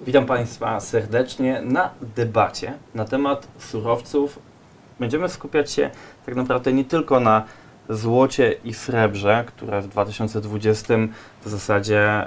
Witam Państwa serdecznie na debacie na temat surowców. Będziemy skupiać się tak naprawdę nie tylko na złocie i srebrze, które w 2020 w zasadzie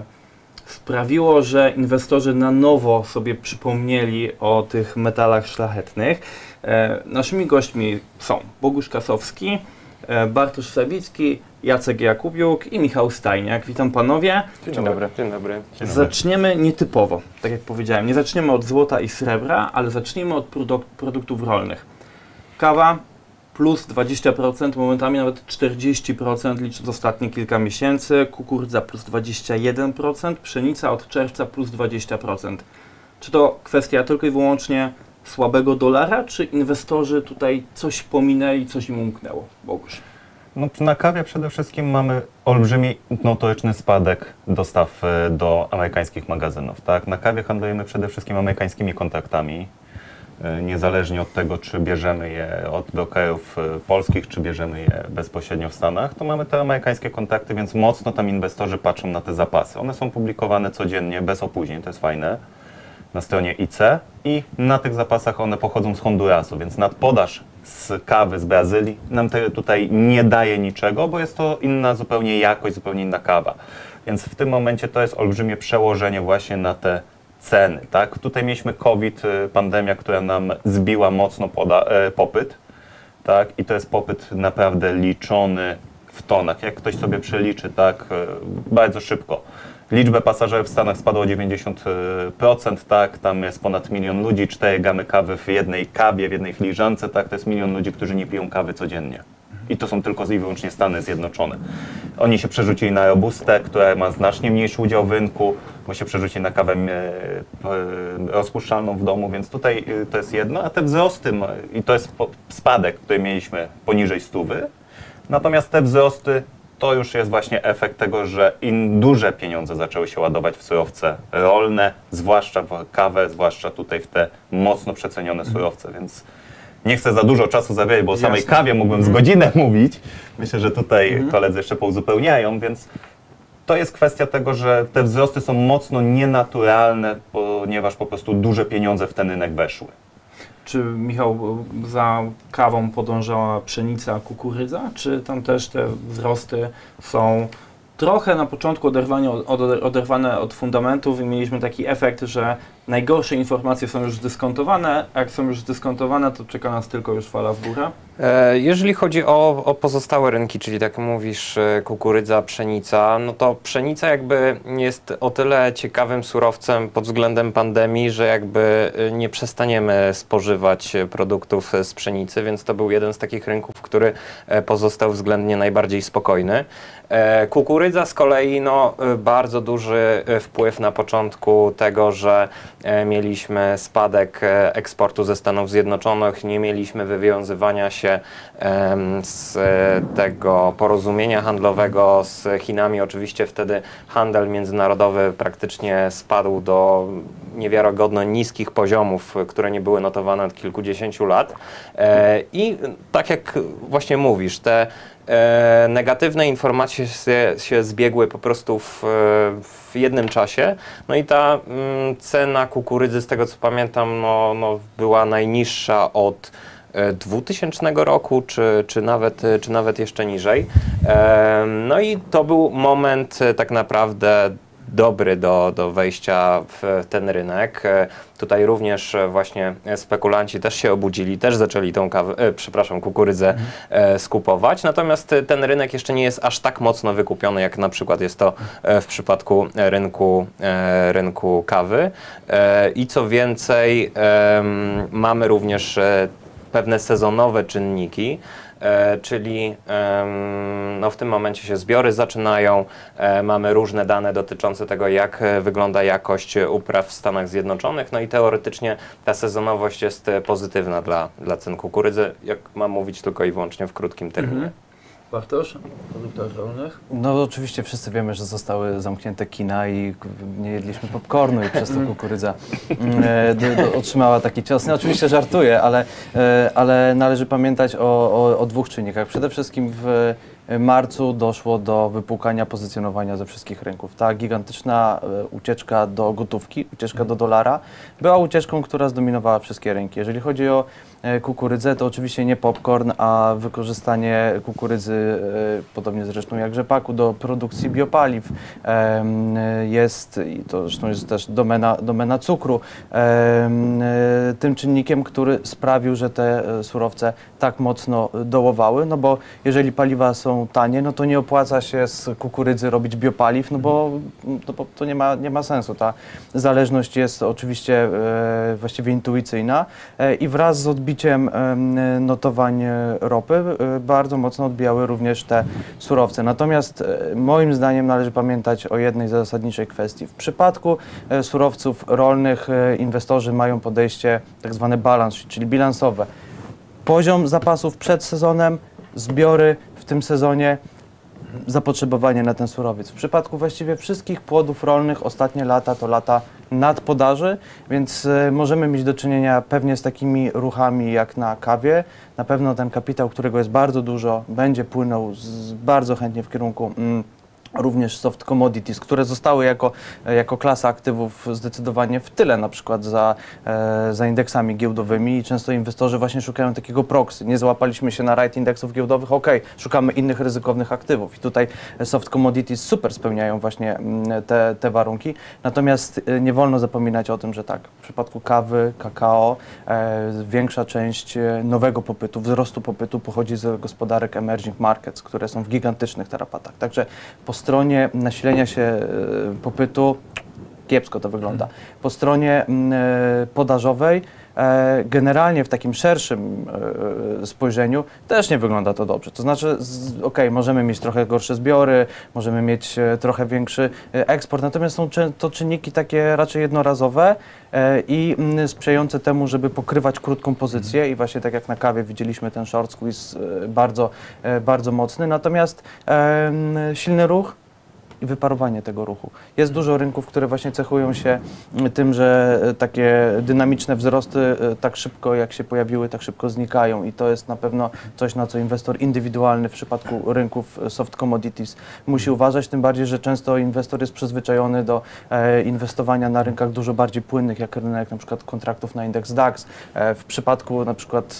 sprawiło, że inwestorzy na nowo sobie przypomnieli o tych metalach szlachetnych. Naszymi gośćmi są Bogusz Kasowski, Bartosz Sawicki, Jacek Jakubiuk i Michał Stajniak. Witam panowie. Dzień dobry. Dzień dobry. Zaczniemy nietypowo, tak jak powiedziałem. Nie zaczniemy od złota i srebra, ale zacznijmy od produktów rolnych. Kawa plus 20%, momentami nawet 40% licząc ostatnie kilka miesięcy. Kukurydza plus 21%, pszenica od czerwca plus 20%. Czy to kwestia tylko i wyłącznie słabego dolara, czy inwestorzy tutaj coś pominęli, coś im umknęło? Bogusz. No, na kawie przede wszystkim mamy olbrzymi, notoryczny spadek dostaw do amerykańskich magazynów. Tak? Na kawie handlujemy przede wszystkim amerykańskimi kontraktami. Niezależnie od tego, czy bierzemy je od brokerów polskich, czy bierzemy je bezpośrednio w Stanach, to mamy te amerykańskie kontrakty, więc mocno tam inwestorzy patrzą na te zapasy. One są publikowane codziennie, bez opóźnień, to jest fajne, na stronie IC i na tych zapasach one pochodzą z Hondurasu, więc nadpodaż z kawy z Brazylii nam tutaj nie daje niczego, bo jest to inna zupełnie jakość, zupełnie inna kawa. Więc w tym momencie to jest olbrzymie przełożenie właśnie na te ceny. Tak? Tutaj mieliśmy COVID, pandemia, która nam zbiła mocno popyt. Tak? I to jest popyt naprawdę liczony w tonach. Jak ktoś sobie przeliczy, tak, bardzo szybko. Liczbę pasażerów w Stanach spadła o 90%, tak, tam jest ponad 1 milion ludzi, 4 gamy kawy w jednej kawie, w jednej filiżance, tak, to jest 1 milion ludzi, którzy nie piją kawy codziennie. I to są tylko i wyłącznie Stany Zjednoczone. Oni się przerzucili na robustę, która ma znacznie mniejszy udział w rynku, bo się przerzucili na kawę rozpuszczalną w domu, więc tutaj to jest jedno, a te wzrosty, i to jest spadek, który mieliśmy poniżej 100, natomiast te wzrosty to już jest właśnie efekt tego, że duże pieniądze zaczęły się ładować w surowce rolne, zwłaszcza w kawę, zwłaszcza tutaj w te mocno przecenione surowce, więc nie chcę za dużo czasu zabierać, bo o samej kawie mógłbym z godzinę mówić. Myślę, że tutaj koledzy jeszcze pouzupełniają, więc to jest kwestia tego, że te wzrosty są mocno nienaturalne, ponieważ po prostu duże pieniądze w ten rynek weszły. Czy, Michał, za kawą podążała pszenica, kukurydza, czy tam też te wzrosty są trochę na początku oderwane od fundamentów i mieliśmy taki efekt, że najgorsze informacje są już zdyskontowane, a jak są już zdyskontowane, to czeka nas tylko już fala w górę? Jeżeli chodzi o pozostałe rynki, czyli tak jak mówisz, kukurydza, pszenica, no to pszenica jakby jest o tyle ciekawym surowcem pod względem pandemii, że jakby nie przestaniemy spożywać produktów z pszenicy, więc to był jeden z takich rynków, który pozostał względnie najbardziej spokojny. Kukurydza z kolei no, bardzo duży wpływ na początku tego, że mieliśmy spadek eksportu ze Stanów Zjednoczonych, nie mieliśmy wywiązywania się z tego porozumienia handlowego z Chinami. Oczywiście wtedy handel międzynarodowy praktycznie spadł do niewiarygodnie niskich poziomów, które nie były notowane od kilkudziesięciu lat. I tak jak właśnie mówisz, te negatywne informacje się zbiegły po prostu w jednym czasie. No i ta cena kukurydzy, z tego co pamiętam, no była najniższa od 2000 roku, czy nawet jeszcze niżej. No i to był moment tak naprawdę dobry do wejścia w ten rynek. Tutaj również właśnie spekulanci też się obudzili, też zaczęli tą kukurydzę skupować. Natomiast ten rynek jeszcze nie jest aż tak mocno wykupiony, jak na przykład jest to w przypadku rynku kawy. I co więcej, mamy również pewne sezonowe czynniki, czyli no w tym momencie się zbiory zaczynają, mamy różne dane dotyczące tego, jak wygląda jakość upraw w Stanach Zjednoczonych, no i teoretycznie ta sezonowość jest pozytywna dla cen kukurydzy, jak mam mówić tylko i wyłącznie w krótkim terminie. Bartosz, produktów rolnych? No oczywiście wszyscy wiemy, że zostały zamknięte kina i nie jedliśmy popcornu i przez to kukurydza otrzymała taki cios. No, oczywiście żartuję, ale należy pamiętać o dwóch czynnikach. Przede wszystkim marcu doszło do wypłukania pozycjonowania ze wszystkich rynków. Ta gigantyczna ucieczka do gotówki, ucieczka do dolara była ucieczką, która zdominowała wszystkie rynki. Jeżeli chodzi o kukurydzę, to oczywiście nie popcorn, a wykorzystanie kukurydzy, podobnie zresztą jak rzepaku, do produkcji biopaliw jest, i to zresztą jest też domena cukru, tym czynnikiem, który sprawił, że te surowce tak mocno dołowały, no bo jeżeli paliwa są tanie, no to nie opłaca się z kukurydzy robić biopaliw, no bo to nie ma sensu. Ta zależność jest oczywiście właściwie intuicyjna i wraz z odbiciem notowań ropy bardzo mocno odbijały również te surowce. Natomiast moim zdaniem należy pamiętać o jednej zasadniczej kwestii. W przypadku surowców rolnych inwestorzy mają podejście tak zwane balance sheet, czyli bilansowe. Poziom zapasów przed sezonem, zbiory w tym sezonie, zapotrzebowanie na ten surowiec. W przypadku właściwie wszystkich płodów rolnych ostatnie lata to lata nadpodaży, więc możemy mieć do czynienia pewnie z takimi ruchami jak na kawie. Na pewno ten kapitał, którego jest bardzo dużo, będzie płynął bardzo chętnie w kierunku również soft commodities, które zostały jako klasa aktywów zdecydowanie w tyle, na przykład za indeksami giełdowymi i często inwestorzy właśnie szukają takiego proxy. Nie załapaliśmy się na rajd indeksów giełdowych, ok, szukamy innych ryzykownych aktywów i tutaj soft commodities super spełniają właśnie te warunki. Natomiast nie wolno zapominać o tym, że tak, w przypadku kawy, kakao, większa część nowego popytu, wzrostu popytu pochodzi z gospodarek emerging markets, które są w gigantycznych tarapatach. Także po stronie nasilenia się popytu kiepsko to wygląda. Po stronie podażowej generalnie w takim szerszym spojrzeniu też nie wygląda to dobrze. To znaczy, możemy mieć trochę gorsze zbiory, możemy mieć trochę większy eksport, natomiast są to czynniki takie raczej jednorazowe i sprzyjające temu, żeby pokrywać krótką pozycję i właśnie tak jak na kawie widzieliśmy ten short squeeze bardzo mocny, natomiast silny ruch i wyparowanie tego ruchu. Jest dużo rynków, które właśnie cechują się tym, że takie dynamiczne wzrosty tak szybko jak się pojawiły, tak szybko znikają i to jest na pewno coś, na co inwestor indywidualny w przypadku rynków soft commodities musi uważać, tym bardziej, że często inwestor jest przyzwyczajony do inwestowania na rynkach dużo bardziej płynnych, jak rynek na przykład kontraktów na indeks DAX. W przypadku na przykład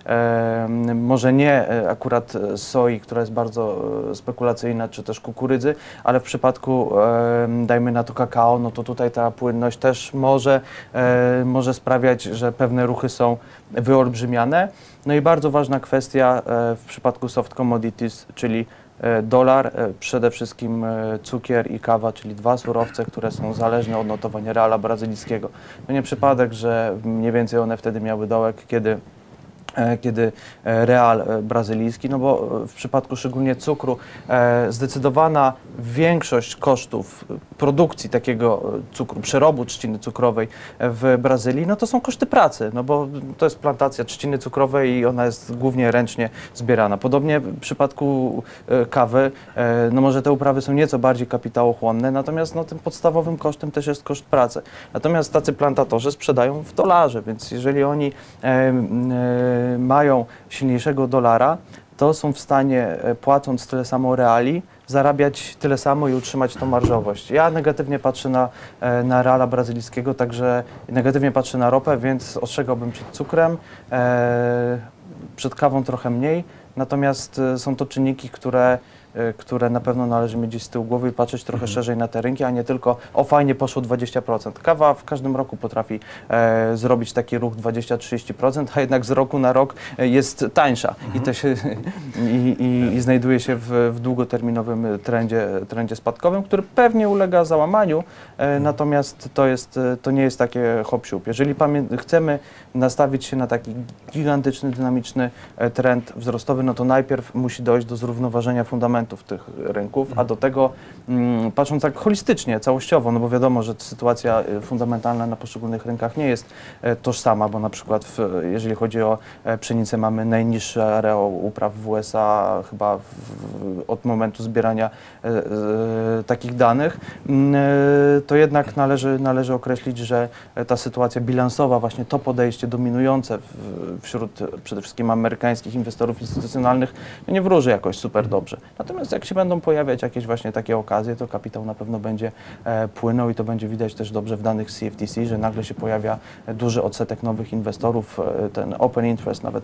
może nie akurat soi, która jest bardzo spekulacyjna, czy też kukurydzy, ale w przypadku, dajmy na to kakao, no to tutaj ta płynność też może sprawiać, że pewne ruchy są wyolbrzymiane. No i bardzo ważna kwestia w przypadku soft commodities, czyli dolar, przede wszystkim cukier i kawa, czyli dwa surowce, które są zależne od notowania reala brazylijskiego. To nie przypadek, że mniej więcej one wtedy miały dołek, kiedy real brazylijski, no bo w przypadku szczególnie cukru zdecydowana większość kosztów produkcji takiego cukru, przerobu trzciny cukrowej w Brazylii, no to są koszty pracy, no bo to jest plantacja trzciny cukrowej i ona jest głównie ręcznie zbierana. Podobnie w przypadku kawy, no może te uprawy są nieco bardziej kapitałochłonne, natomiast no, tym podstawowym kosztem też jest koszt pracy. Natomiast tacy plantatorzy sprzedają w dolarze, więc jeżeli oni mają silniejszego dolara, to są w stanie, płacąc tyle samo reali, zarabiać tyle samo i utrzymać tą marżowość. Ja negatywnie patrzę na reala brazylijskiego, także negatywnie patrzę na ropę, więc ostrzegałbym przed cukrem, przed kawą trochę mniej, natomiast są to czynniki, które na pewno należy mieć gdzieś z tyłu głowy i patrzeć trochę szerzej na te rynki, a nie tylko fajnie poszło 20%. Kawa w każdym roku potrafi zrobić taki ruch 20-30%, a jednak z roku na rok jest tańsza i znajduje się w długoterminowym trendzie spadkowym, który pewnie ulega załamaniu, natomiast to nie jest takie hop-siup. Jeżeli chcemy nastawić się na taki gigantyczny, dynamiczny trend wzrostowy, no to najpierw musi dojść do zrównoważenia fundamentów fundamentów tych rynków, a do tego patrząc tak holistycznie, całościowo, no bo wiadomo, że sytuacja fundamentalna na poszczególnych rynkach nie jest tożsama, bo na przykład jeżeli chodzi o pszenicę, mamy najniższy areał upraw w USA chyba od momentu zbierania takich danych, to jednak należy określić, że ta sytuacja bilansowa, właśnie to podejście dominujące wśród przede wszystkim amerykańskich inwestorów instytucjonalnych nie wróży jakoś super dobrze. Natomiast jak się będą pojawiać jakieś właśnie takie okazje, to kapitał na pewno będzie płynął i to będzie widać też dobrze w danych CFTC, że nagle się pojawia duży odsetek nowych inwestorów, ten open interest nawet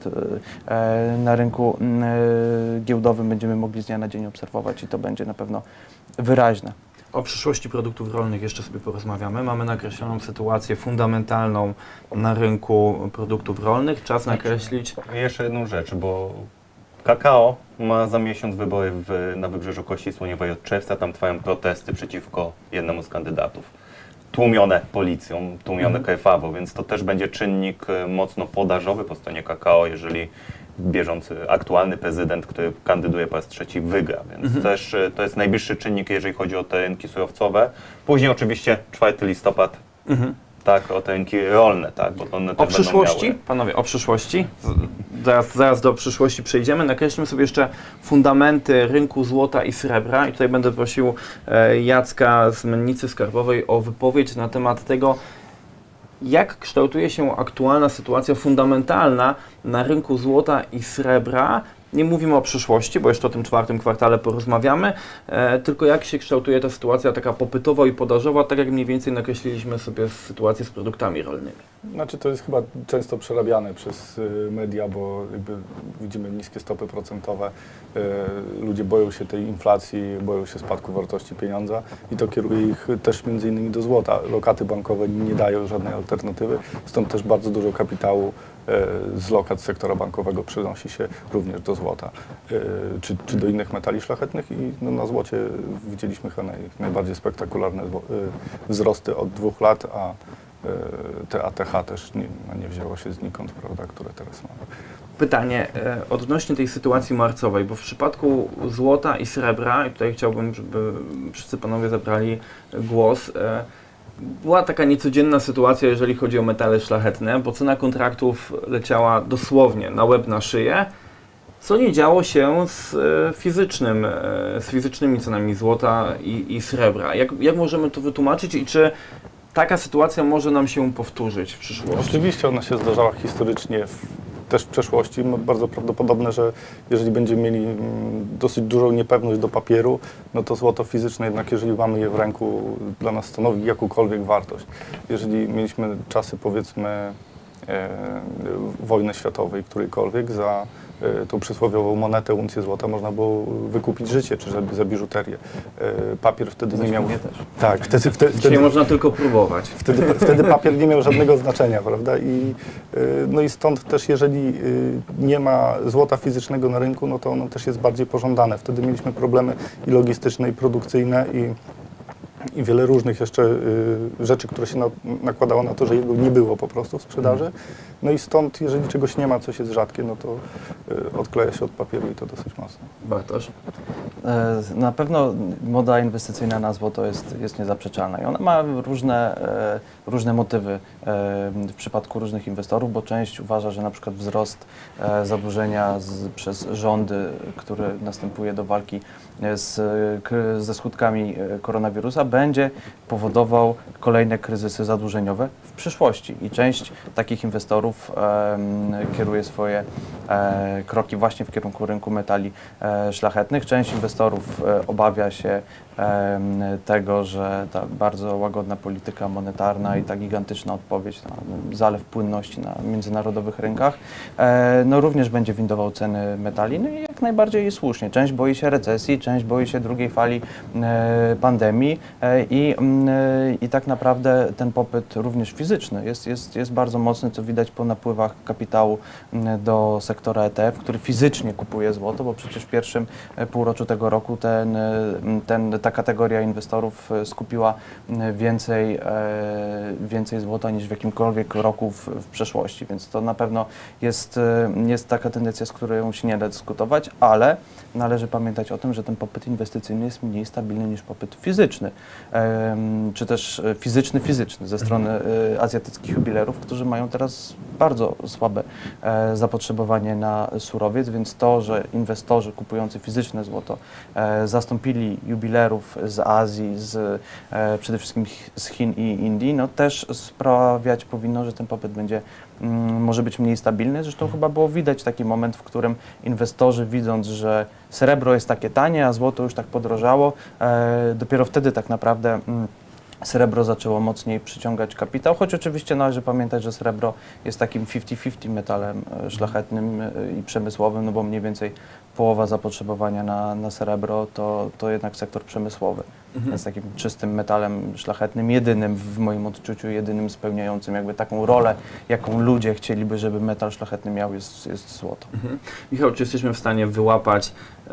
na rynku giełdowym będziemy mogli z dnia na dzień obserwować i to będzie na pewno wyraźne. O przyszłości produktów rolnych jeszcze sobie porozmawiamy. Mamy nakreśloną sytuację fundamentalną na rynku produktów rolnych. Czas nakreślić... Jeszcze jedną rzecz, bo kakao ma za miesiąc wybory na Wybrzeżu Kości Słoniowej od czerwca. Tam trwają protesty przeciwko jednemu z kandydatów. Tłumione policją, tłumione krwawo, więc to też będzie czynnik mocno podażowy po stronie kakao, jeżeli bieżący, aktualny prezydent, który kandyduje po raz trzeci, wygra. Więc też to jest najbliższy czynnik, jeżeli chodzi o te rynki surowcowe. Później oczywiście 4 listopad, tak, o te rynki rolne, tak, bo one też O przyszłości, będą miały... panowie, o przyszłości. Zaraz do przyszłości przejdziemy. Nakreślmy sobie jeszcze fundamenty rynku złota i srebra i tutaj będę prosił Jacka z Mennicy Skarbowej o wypowiedź na temat tego, jak kształtuje się aktualna sytuacja fundamentalna na rynku złota i srebra. Nie mówimy o przyszłości, bo jeszcze o tym czwartym kwartale porozmawiamy, tylko jak się kształtuje ta sytuacja taka popytowa i podażowa, tak jak mniej więcej nakreśliliśmy sobie sytuację z produktami rolnymi. Znaczy to jest chyba często przerabiane przez media, bo jakby widzimy niskie stopy procentowe, ludzie boją się tej inflacji, boją się spadku wartości pieniądza i to kieruje ich też między innymi do złota. Lokaty bankowe nie dają żadnej alternatywy, stąd też bardzo dużo kapitału z lokat sektora bankowego przenosi się również do złota, czy do innych metali szlachetnych i no, na złocie widzieliśmy chyba najbardziej spektakularne wzrosty od 2 lat, a te ATH też nie wzięło się znikąd, prawda, które teraz mamy. Pytanie odnośnie tej sytuacji marcowej, bo w przypadku złota i srebra, i tutaj chciałbym, żeby wszyscy panowie zabrali głos, była taka niecodzienna sytuacja, jeżeli chodzi o metale szlachetne, bo cena kontraktów leciała dosłownie na łeb na szyję, co nie działo się z fizycznymi cenami złota i srebra. Jak możemy to wytłumaczyć i czy taka sytuacja może nam się powtórzyć w przyszłości? Oczywiście ona się zdarzała historycznie też w przeszłości. Bardzo prawdopodobne, że jeżeli będziemy mieli dosyć dużą niepewność do papieru, no to złoto fizyczne jednak, jeżeli mamy je w ręku, dla nas stanowi jakąkolwiek wartość. Jeżeli mieliśmy czasy, powiedzmy, wojny światowej, którejkolwiek, za tą przysłowiową monetę, uncję złota można było wykupić życie, czy za biżuterię. Papier wtedy nie miał... Też. Tak, Dzisiaj można tylko próbować. Wtedy papier nie miał żadnego znaczenia, prawda? No i stąd też, jeżeli nie ma złota fizycznego na rynku, no to ono też jest bardziej pożądane. Wtedy mieliśmy problemy i logistyczne, i produkcyjne, i wiele różnych jeszcze rzeczy, które się nakładało na to, że jego nie było po prostu w sprzedaży. No i stąd, jeżeli czegoś nie ma, coś jest rzadkie, no to odkleja się od papieru i to dosyć mocno. Bartosz? Na pewno moda inwestycyjna na złoto jest niezaprzeczalna i ona ma różne motywy w przypadku różnych inwestorów, bo część uważa, że na przykład wzrost zadłużenia przez rządy, który następuje do walki ze skutkami koronawirusa, będzie powodował kolejne kryzysy zadłużeniowe w przyszłości i część takich inwestorów kieruje swoje kroki właśnie w kierunku rynku metali szlachetnych. Część inwestorów obawia się tego, że ta bardzo łagodna polityka monetarna i ta gigantyczna odpowiedź na zalew płynności na międzynarodowych rynkach no również będzie windował ceny metali, no i jak najbardziej słusznie. Część boi się recesji, część boi się drugiej fali pandemii i tak naprawdę ten popyt również fizyczny jest bardzo mocny, co widać po napływach kapitału do sektora ETF, który fizycznie kupuje złoto, bo przecież w pierwszym półroczu tego roku ta kategoria inwestorów skupiła więcej złota niż w jakimkolwiek roku w przeszłości, więc to na pewno jest taka tendencja, z którą się nie da dyskutować. inwestować, ale należy pamiętać o tym, że ten popyt inwestycyjny jest mniej stabilny niż popyt fizyczny, czy też fizyczny ze strony azjatyckich jubilerów, którzy mają teraz bardzo słabe zapotrzebowanie na surowiec, więc to, że inwestorzy kupujący fizyczne złoto zastąpili jubilerów z Azji, przede wszystkim z Chin i Indii, no też sprawiać powinno, że ten popyt będzie może być mniej stabilny. Zresztą chyba było widać taki moment, w którym inwestorzy, widząc, że srebro jest takie tanie, a złoto już tak podrożało, dopiero wtedy tak naprawdę srebro zaczęło mocniej przyciągać kapitał, choć oczywiście należy pamiętać, że srebro jest takim 50-50 metalem szlachetnym i przemysłowym, no bo mniej więcej połowa zapotrzebowania na srebro to jednak sektor przemysłowy. Jest takim czystym metalem szlachetnym, jedynym w moim odczuciu, jedynym spełniającym jakby taką rolę, jaką ludzie chcieliby, żeby metal szlachetny miał, jest złoto. Michał, czy jesteśmy w stanie wyłapać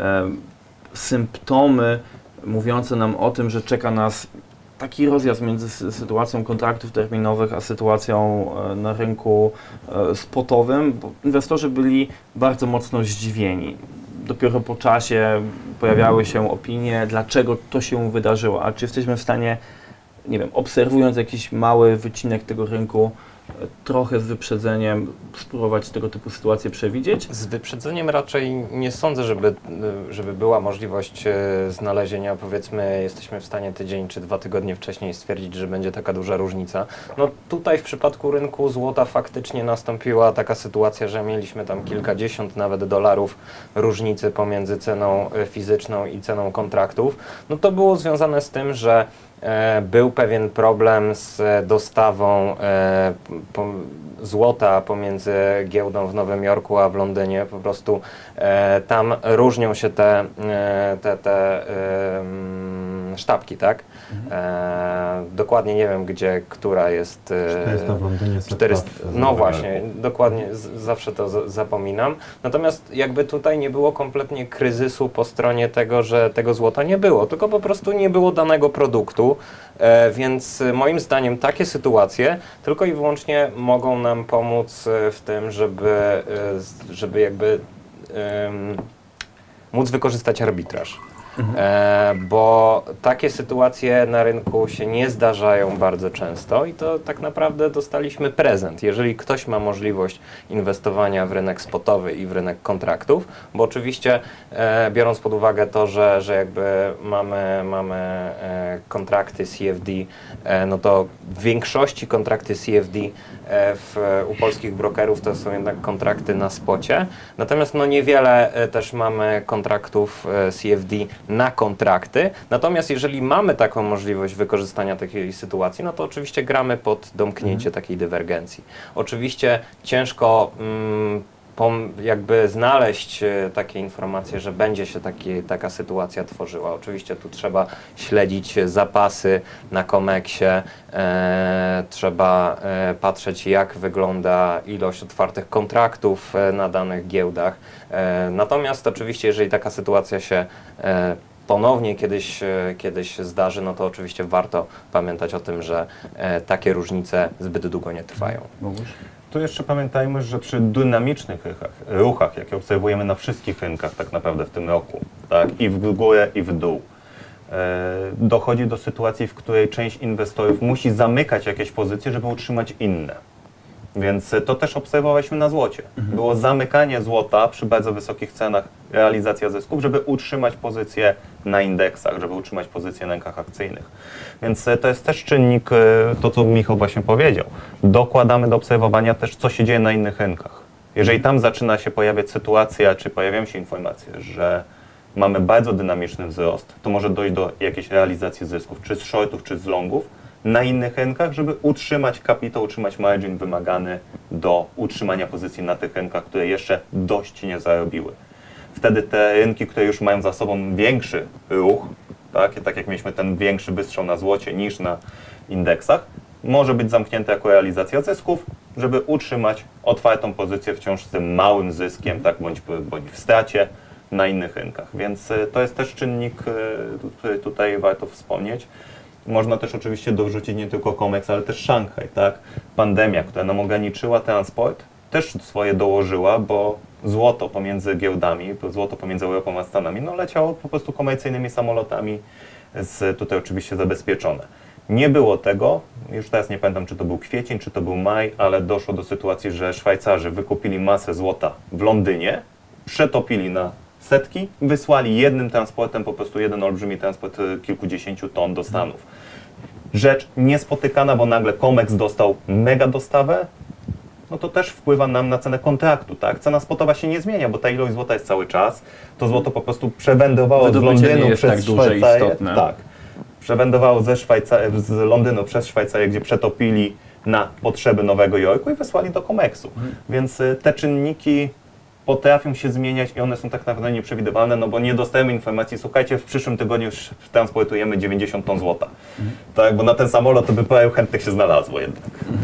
symptomy mówiące nam o tym, że czeka nas taki rozjazd między sytuacją kontraktów terminowych a sytuacją na rynku spotowym, bo inwestorzy byli bardzo mocno zdziwieni. Dopiero po czasie pojawiały się opinie, dlaczego to się wydarzyło. A czy jesteśmy w stanie, nie wiem, obserwując jakiś mały wycinek tego rynku, trochę z wyprzedzeniem spróbować tego typu sytuacje przewidzieć? Z wyprzedzeniem raczej nie sądzę, żeby była możliwość znalezienia, powiedzmy, jesteśmy w stanie tydzień czy 2 tygodnie wcześniej stwierdzić, że będzie taka duża różnica. No tutaj w przypadku rynku złota faktycznie nastąpiła taka sytuacja, że mieliśmy tam kilkadziesiąt nawet dolarów różnicy pomiędzy ceną fizyczną i ceną kontraktów. No to było związane z tym, że był pewien problem z dostawą złota pomiędzy giełdą w Nowym Jorku a w Londynie. Po prostu tam różnią się te sztabki, tak? Dokładnie nie wiem, która jest. 400 w Londynie, 400, no właśnie, dokładnie, zawsze to zapominam. Natomiast jakby tutaj nie było kompletnie kryzysu po stronie tego, że tego złota nie było, tylko po prostu nie było danego produktu, więc moim zdaniem takie sytuacje tylko i wyłącznie mogą nam pomóc w tym, żeby jakby móc wykorzystać arbitraż. Bo takie sytuacje na rynku się nie zdarzają bardzo często i to tak naprawdę dostaliśmy prezent. Jeżeli ktoś ma możliwość inwestowania w rynek spotowy i w rynek kontraktów, bo oczywiście biorąc pod uwagę to, że jakby mamy kontrakty CFD, no to w większości kontrakty CFD u polskich brokerów to są jednak kontrakty na spocie, natomiast no niewiele też mamy kontraktów CFD na kontrakty, natomiast jeżeli mamy taką możliwość wykorzystania takiej sytuacji, no to oczywiście gramy pod domknięcie takiej dywergencji. Oczywiście ciężko jakby znaleźć takie informacje, że będzie się taka sytuacja tworzyła. Oczywiście tu trzeba śledzić zapasy na COMEX-ie, trzeba patrzeć, jak wygląda ilość otwartych kontraktów na danych giełdach. Natomiast oczywiście, jeżeli taka sytuacja się ponownie kiedyś zdarzy, no to oczywiście warto pamiętać o tym, że takie różnice zbyt długo nie trwają. Tu jeszcze pamiętajmy, że przy dynamicznych ruchach, jakie obserwujemy na wszystkich rynkach tak naprawdę w tym roku, tak, i w górę, i w dół, dochodzi do sytuacji, w której część inwestorów musi zamykać jakieś pozycje, żeby utrzymać inne. Więc to też obserwowaliśmy na złocie. Było zamykanie złota przy bardzo wysokich cenach, realizacja zysków, żeby utrzymać pozycje na indeksach, żeby utrzymać pozycje na rynkach akcyjnych. Więc to jest też czynnik, to co Michał właśnie powiedział. Dokładamy do obserwowania też, co się dzieje na innych rynkach. Jeżeli tam zaczyna się pojawiać sytuacja, czy pojawiają się informacje, że mamy bardzo dynamiczny wzrost, to może dojść do jakiejś realizacji zysków, czy z shortów, czy z longów, na innych rynkach, żeby utrzymać kapitał, utrzymać margin wymagany do utrzymania pozycji na tych rynkach, które jeszcze dość nie zarobiły. Wtedy te rynki, które już mają za sobą większy ruch, tak jak mieliśmy ten większy wystrzał na złocie niż na indeksach, może być zamknięte jako realizacja zysków, żeby utrzymać otwartą pozycję wciąż z tym małym zyskiem, tak, bądź w stracie na innych rynkach. Więc to jest też czynnik, który tutaj warto wspomnieć. Można też oczywiście dorzucić nie tylko COMEX, ale też Szanghaj, tak? Pandemia, która nam ograniczyła transport, też swoje dołożyła, bo złoto pomiędzy giełdami, złoto pomiędzy Europą a Stanami, no leciało po prostu komercyjnymi samolotami, tutaj oczywiście zabezpieczone. Nie było tego, już teraz nie pamiętam, czy to był kwiecień, czy to był maj, ale doszło do sytuacji, że Szwajcarzy wykupili masę złota w Londynie, przetopili na setki, wysłali jednym transportem, po prostu jeden olbrzymi transport kilkudziesięciu ton do Stanów. Rzecz niespotykana, bo nagle COMEX dostał mega dostawę, no to też wpływa nam na cenę kontraktu, tak? Cena spotowa się nie zmienia, bo ta ilość złota jest cały czas. To złoto po prostu przewędrowało z Londynu jest przez tak duże i Szwajcarię. istotne. Tak. Przewędrowało z Londynu przez Szwajcarię, gdzie przetopili na potrzeby Nowego Jorku i wysłali do COMEX-u. Więc te czynniki potrafią się zmieniać i one są tak naprawdę nieprzewidywalne, no bo nie dostajemy informacji, słuchajcie, w przyszłym tygodniu już transportujemy 90 ton złota. Tak, bo na ten samolot to by parę chętnych się znalazło jednak.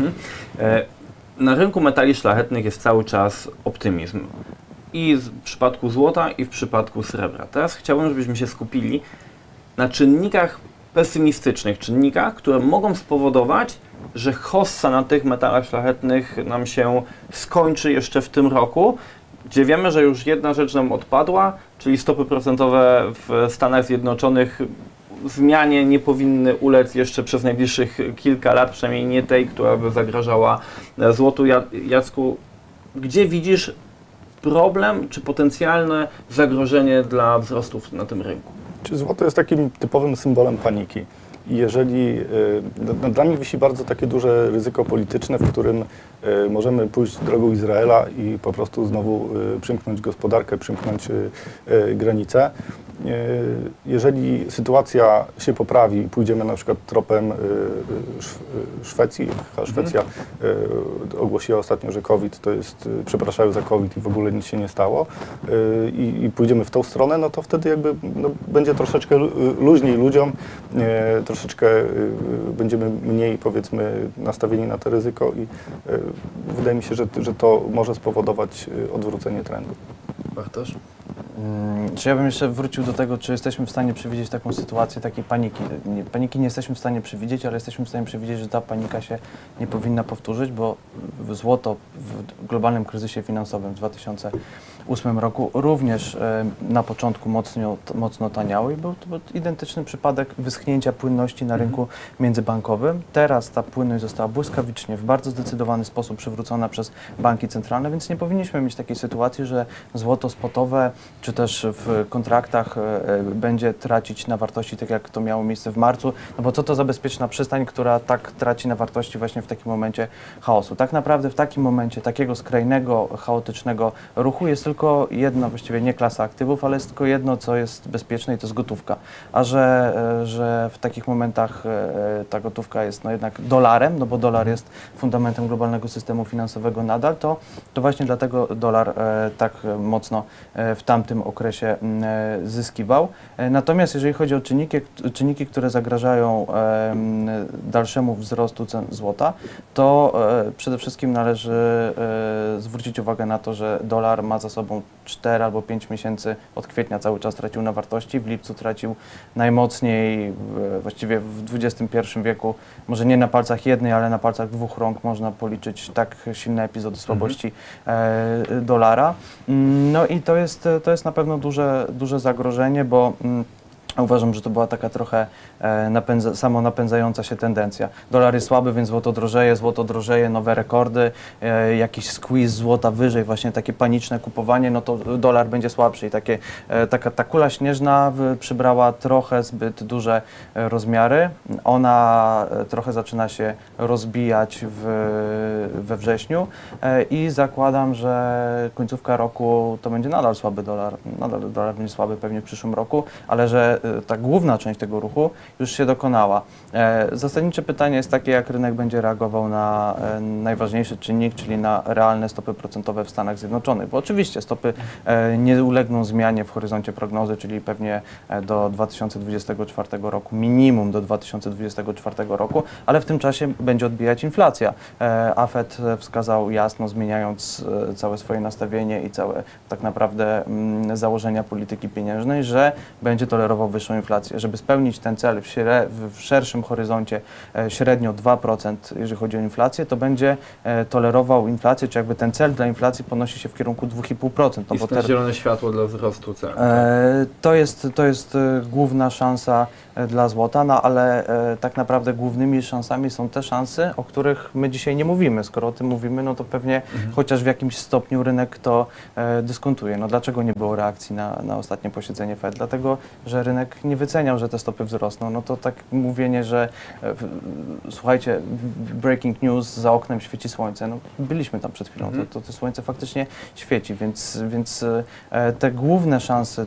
Na rynku metali szlachetnych jest cały czas optymizm. I w przypadku złota, i w przypadku srebra. Teraz chciałbym, żebyśmy się skupili na czynnikach pesymistycznych, czynnikach, które mogą spowodować, że hossa na tych metalach szlachetnych nam się skończy jeszcze w tym roku, gdzie wiemy, że już jedna rzecz nam odpadła, czyli stopy procentowe w Stanach Zjednoczonych zmianie nie powinny ulec jeszcze przez najbliższych kilka lat, przynajmniej nie tej, która by zagrażała złotu. Jacku, gdzie widzisz problem czy potencjalne zagrożenie dla wzrostów na tym rynku? Czy złoto jest takim typowym symbolem paniki? I jeżeli dla mnie wisi bardzo takie duże ryzyko polityczne, w którym możemy pójść drogą Izraela i po prostu znowu przymknąć gospodarkę, przymknąć granice. Jeżeli sytuacja się poprawi, pójdziemy na przykład tropem Szwecji, Szwecja ogłosiła ostatnio, że COVID to jest, przepraszają za COVID i w ogóle nic się nie stało i pójdziemy w tą stronę, no to wtedy jakby będzie troszeczkę luźniej ludziom, troszeczkę będziemy mniej, powiedzmy, nastawieni na to ryzyko i wydaje mi się, że to może spowodować odwrócenie trendu. Bartosz? Czy ja bym jeszcze wrócił do tego, czy jesteśmy w stanie przewidzieć taką sytuację, takiej paniki. Paniki nie jesteśmy w stanie przewidzieć, ale jesteśmy w stanie przewidzieć, że ta panika się nie powinna powtórzyć, bo złoto w globalnym kryzysie finansowym w 2008 roku również na początku mocno taniało i był to identyczny przypadek wyschnięcia płynności na rynku międzybankowym. Teraz ta płynność została błyskawicznie, w bardzo zdecydowany sposób przywrócona przez banki centralne, więc nie powinniśmy mieć takiej sytuacji, że złoto spotowe czy też w kontraktach będzie tracić na wartości, tak jak to miało miejsce w marcu, no bo co to za bezpieczna przystań, która tak traci na wartości właśnie w takim momencie chaosu. Tak naprawdę w takim momencie takiego skrajnego, chaotycznego ruchu jest tylko jedno, właściwie nie klasa aktywów, ale jest tylko jedno, co jest bezpieczne i to jest gotówka. A że w takich momentach ta gotówka jest no jednak dolarem, no bo dolar jest fundamentem globalnego systemu finansowego nadal, to właśnie dlatego dolar tak mocno w tamtym okresie zyskiwał. Natomiast jeżeli chodzi o czynniki, które zagrażają dalszemu wzrostu cen złota, to przede wszystkim należy zwrócić uwagę na to, że dolar ma za sobą 4 albo 5 miesięcy, od kwietnia cały czas tracił na wartości, w lipcu tracił najmocniej, właściwie w XXI wieku, może nie na palcach jednej, ale na palcach 2 rąk można policzyć tak silne epizody słabości dolara. No i to jest na pewno duże zagrożenie, bo uważam, że to była taka trochę samonapędzająca się tendencja. Dolar jest słaby, więc złoto drożeje, nowe rekordy, jakiś squeeze złota wyżej, właśnie takie paniczne kupowanie, no to dolar będzie słabszy i ta kula śnieżna przybrała trochę zbyt duże rozmiary. Ona trochę zaczyna się rozbijać we wrześniu i zakładam, że końcówka roku to będzie nadal słaby dolar. Nadal dolar będzie słaby pewnie w przyszłym roku, ale że ta główna część tego ruchu już się dokonała. Zasadnicze pytanie jest takie, jak rynek będzie reagował na najważniejszy czynnik, czyli na realne stopy procentowe w Stanach Zjednoczonych, bo oczywiście stopy nie ulegną zmianie w horyzoncie prognozy, czyli pewnie do 2024 roku, minimum do 2024 roku, ale w tym czasie będzie odbijać inflacja. A Fed wskazał jasno, zmieniając całe swoje nastawienie i całe tak naprawdę założenia polityki pieniężnej, że będzie tolerował wyższą inflację. Żeby spełnić ten cel w szerszym horyzoncie średnio 2%, jeżeli chodzi o inflację, to będzie tolerował inflację, czy jakby ten cel dla inflacji ponosi się w kierunku 2,5%. No Jest to zielone światło dla wzrostu cen. To jest główna szansa dla złota, no ale tak naprawdę głównymi szansami są te szanse, o których my dzisiaj nie mówimy. Skoro o tym mówimy, no to pewnie chociaż w jakimś stopniu rynek to dyskontuje. No dlaczego nie było reakcji na ostatnie posiedzenie Fed? Dlatego, że rynek nie wyceniał, że te stopy wzrosną. No to tak mówienie, że słuchajcie, breaking news, za oknem świeci słońce. No byliśmy tam przed chwilą, to słońce faktycznie świeci, więc te główne szanse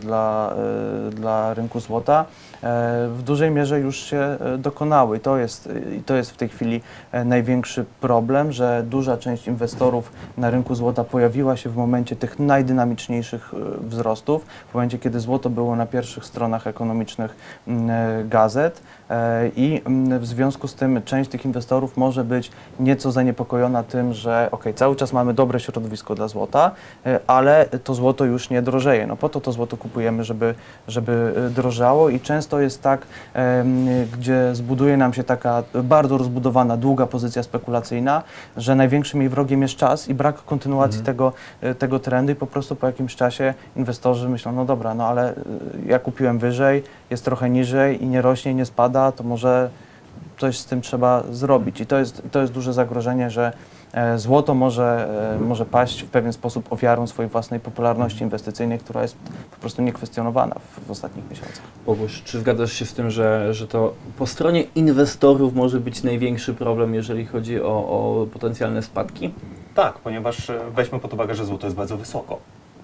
dla rynku złota w dużej mierze już się dokonały. I to jest w tej chwili największy problem, że duża część inwestorów na rynku złota pojawiła się w momencie tych najdynamiczniejszych wzrostów, w momencie, kiedy złoto było na pierwszych stronach ekonomicznych gazet i w związku z tym część tych inwestorów może być nieco zaniepokojona tym, że cały czas mamy dobre środowisko dla złota, ale to złoto już nie drożeje. No po to złoto kupujemy, żeby drożało i często jest tak, gdzie zbuduje nam się taka bardzo rozbudowana, długa pozycja spekulacyjna, że największym jej wrogiem jest czas i brak kontynuacji tego trendu i po prostu po jakimś czasie inwestorzy myślą, no dobra, no ale ja kupiłem wyżej, jest trochę niżej i nie rośnie, nie spada, to może coś z tym trzeba zrobić. I to jest duże zagrożenie, że złoto może paść w pewien sposób ofiarą swojej własnej popularności inwestycyjnej, która jest po prostu niekwestionowana w ostatnich miesiącach. Bogusz, czy zgadzasz się z tym, że to po stronie inwestorów może być największy problem, jeżeli chodzi o potencjalne spadki? Tak, ponieważ weźmy pod uwagę, że złoto jest bardzo wysoko.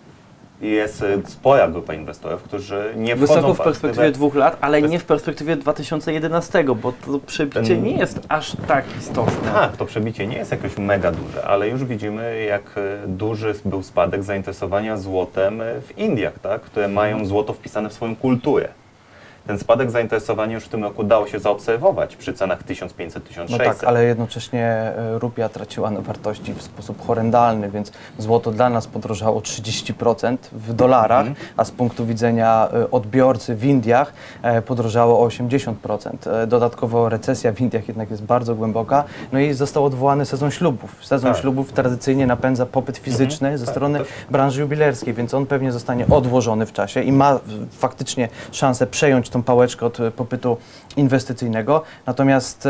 I jest spora grupa inwestorów, którzy nie wchodzą Wysoko w perspektywie 2 lat, ale nie w perspektywie 2011, bo to przebicie nie jest aż tak istotne. Tak, to przebicie nie jest jakoś mega duże, ale już widzimy, jak duży był spadek zainteresowania złotem w Indiach, tak, które mają złoto wpisane w swoją kulturę. Ten spadek zainteresowania już w tym roku dało się zaobserwować przy cenach 1500-1600. No tak, ale jednocześnie rupia traciła na wartości w sposób horrendalny, więc złoto dla nas podrożało 30% w dolarach, a z punktu widzenia odbiorcy w Indiach podrożało o 80%. Dodatkowo recesja w Indiach jednak jest bardzo głęboka, no i został odwołany sezon ślubów. Sezon ślubów tradycyjnie napędza popyt fizyczny ze strony branży jubilerskiej, więc on pewnie zostanie odłożony w czasie i ma faktycznie szansę przejąć tą pałeczkę od popytu inwestycyjnego, natomiast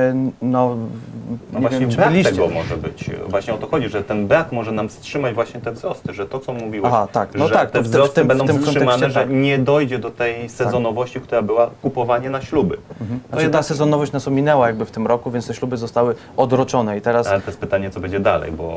no właśnie wiem, czy brak byliście. tego może być. Właśnie o to chodzi, że ten brak może nam wstrzymać właśnie te wzrosty, że to, co mówiłeś, że te wzrosty będą wstrzymane, że nie dojdzie do tej sezonowości, która była kupowanie na śluby. Znaczy, ta sezonowość nas ominęła jakby w tym roku, więc te śluby zostały odroczone i teraz... Ale to jest pytanie, co będzie dalej, bo...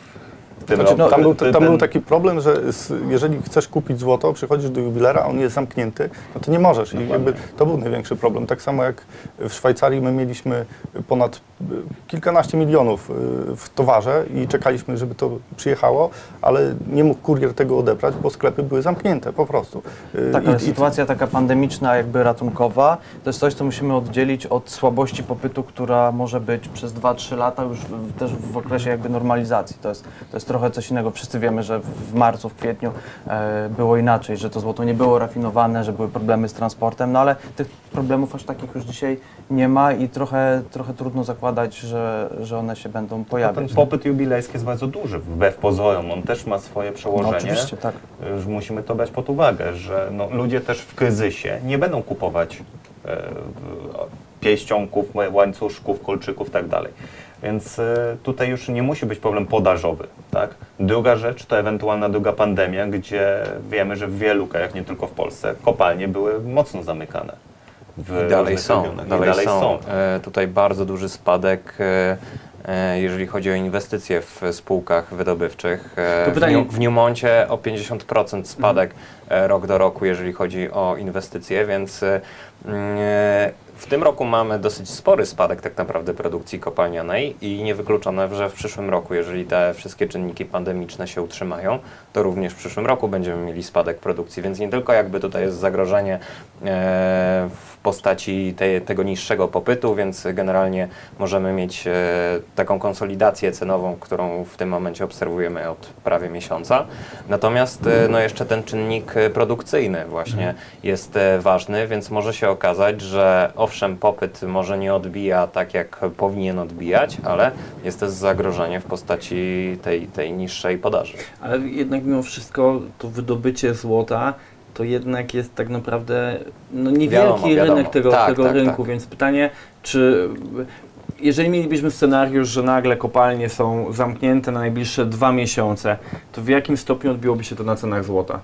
Tam był taki problem, że jeżeli chcesz kupić złoto, przychodzisz do jubilera, on jest zamknięty, no to nie możesz. I jakby to był największy problem. Tak samo jak w Szwajcarii my mieliśmy ponad kilkanaście milionów w towarze i czekaliśmy, żeby to przyjechało, ale nie mógł kurier tego odebrać, bo sklepy były zamknięte po prostu. Tak, ale sytuacja taka pandemiczna, jakby ratunkowa, to jest coś, co musimy oddzielić od słabości popytu, która może być przez 2-3 lata już też w okresie jakby normalizacji. To jest trochę coś innego. Wszyscy wiemy, że w marcu, w kwietniu było inaczej, że to złoto nie było rafinowane, że były problemy z transportem, no ale tych problemów aż takich już dzisiaj nie ma i trochę trudno zakładać, że one się będą pojawiać. Ten popyt jubilejski jest bardzo duży, wbrew pozorom. On też ma swoje przełożenie. No, oczywiście, tak. Musimy to brać pod uwagę, że ludzie też w kryzysie nie będą kupować pierścionków, łańcuszków, kolczyków i tak dalej. Więc tutaj już nie musi być problem podażowy, tak? Druga rzecz to ewentualna druga pandemia, gdzie wiemy, że w wielu krajach, nie tylko w Polsce, kopalnie były mocno zamykane. I dalej są. Tutaj bardzo duży spadek, jeżeli chodzi o inwestycje w spółkach wydobywczych. W Newmoncie o 50% spadek rok do roku, jeżeli chodzi o inwestycje, więc w tym roku mamy dosyć spory spadek tak naprawdę produkcji kopalnianej i niewykluczone, że w przyszłym roku, jeżeli te wszystkie czynniki pandemiczne się utrzymają, to również w przyszłym roku będziemy mieli spadek produkcji, więc nie tylko jakby tutaj jest zagrożenie w postaci tego niższego popytu, więc generalnie możemy mieć taką konsolidację cenową, którą w tym momencie obserwujemy od prawie miesiąca. Natomiast no jeszcze ten czynnik produkcyjny właśnie jest ważny, więc może się okazać, że owszem, popyt może nie odbija tak, jak powinien odbijać, ale jest też zagrożenie w postaci tej niższej podaży. Ale jednak mimo wszystko to wydobycie złota to jednak jest tak naprawdę no, niewielki Wiadomo. rynek tego Tak, rynku, tak. więc pytanie, czy jeżeli mielibyśmy scenariusz, że nagle kopalnie są zamknięte na najbliższe 2 miesiące, to w jakim stopniu odbiłoby się to na cenach złota?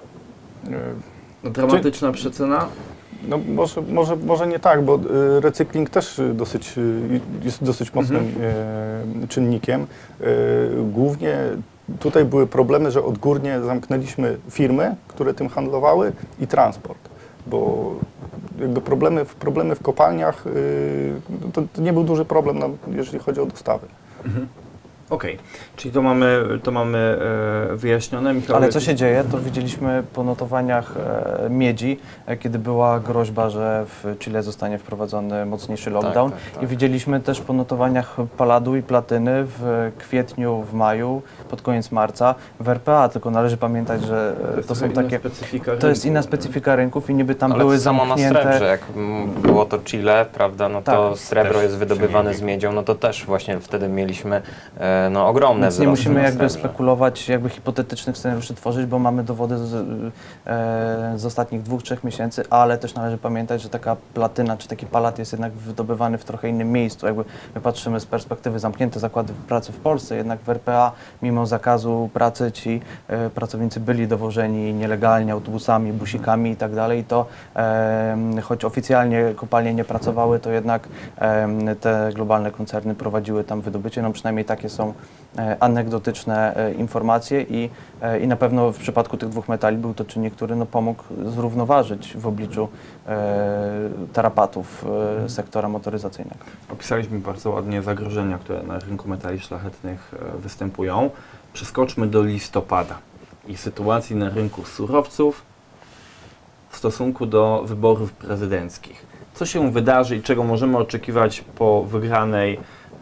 No, dramatyczna przecena? No może nie tak, bo recykling też jest dosyć mocnym czynnikiem. Głównie tutaj były problemy, że odgórnie zamknęliśmy firmy, które tym handlowały i transport, bo jakby problemy w kopalniach to nie był duży problem, jeżeli chodzi o dostawy. Okej, czyli to mamy wyjaśnione. Michał, Ale co się dzieje, to widzieliśmy po notowaniach miedzi, kiedy była groźba, że w Chile zostanie wprowadzony mocniejszy lockdown. tak. I widzieliśmy też po notowaniach paladu i platyny w kwietniu, w maju, pod koniec marca w RPA, tylko należy pamiętać, że to są takie... To jest inna specyfika rynków i niby tam Ale były to samo na zamknięte... srebrze, jak było to Chile, prawda, no to Tak. srebro Też jest wydobywane przy z miedzią, no to też właśnie wtedy mieliśmy no, ogromne Więc nie wzrosty musimy na jakby srebrze. spekulować, jakby hipotetycznych scenariuszy tworzyć, bo mamy dowody z ostatnich 2-3 miesięcy, ale też należy pamiętać, że taka platyna czy taki palat jest jednak wydobywany w trochę innym miejscu. Jakby my patrzymy z perspektywy zamknięte zakłady pracy w Polsce, jednak w RPA mimo zakazu pracy ci pracownicy byli dowożeni nielegalnie autobusami, busikami i tak dalej. To choć oficjalnie kopalnie nie pracowały, to jednak te globalne koncerny prowadziły tam wydobycie, no przynajmniej takie są anegdotyczne informacje i na pewno w przypadku tych dwóch metali był to czynnik, który no, pomógł zrównoważyć w obliczu tarapatów sektora motoryzacyjnego. Opisaliśmy bardzo ładnie zagrożenia, które na rynku metali szlachetnych występują. Przeskoczmy do listopada i sytuacji na rynku surowców w stosunku do wyborów prezydenckich. Co się wydarzy i czego możemy oczekiwać po wygranej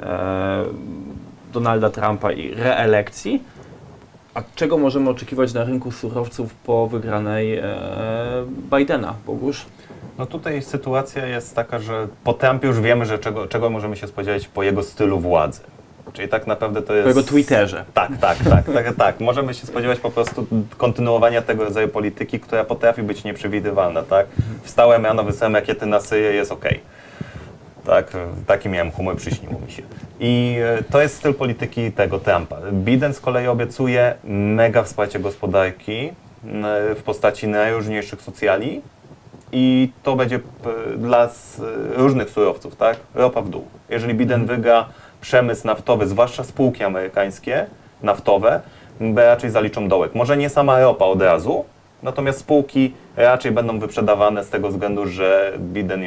Donalda Trumpa i reelekcji, a czego możemy oczekiwać na rynku surowców po wygranej Bidena, Bogusz? No tutaj sytuacja jest taka, że po Trumpie już wiemy, że czego możemy się spodziewać po jego stylu władzy. Czyli tak naprawdę to jest... Po jego Twitterze. Tak. Możemy się spodziewać po prostu kontynuowania tego rodzaju polityki, która potrafi być nieprzewidywalna, tak? Wstałem rano, wysłałem rakiety na Syrię, jest okej. Tak, taki miałem humor, przyśniło mi się. I to jest styl polityki tego Trumpa. Biden z kolei obiecuje mega wsparcie gospodarki w postaci najróżniejszych socjali i to będzie dla różnych surowców, tak? Ropa w dół. Jeżeli Biden wygra przemysł naftowy, zwłaszcza spółki amerykańskie naftowe, raczej zaliczą dołek. Może nie sama ropa od razu, natomiast spółki raczej będą wyprzedawane z tego względu, że Biden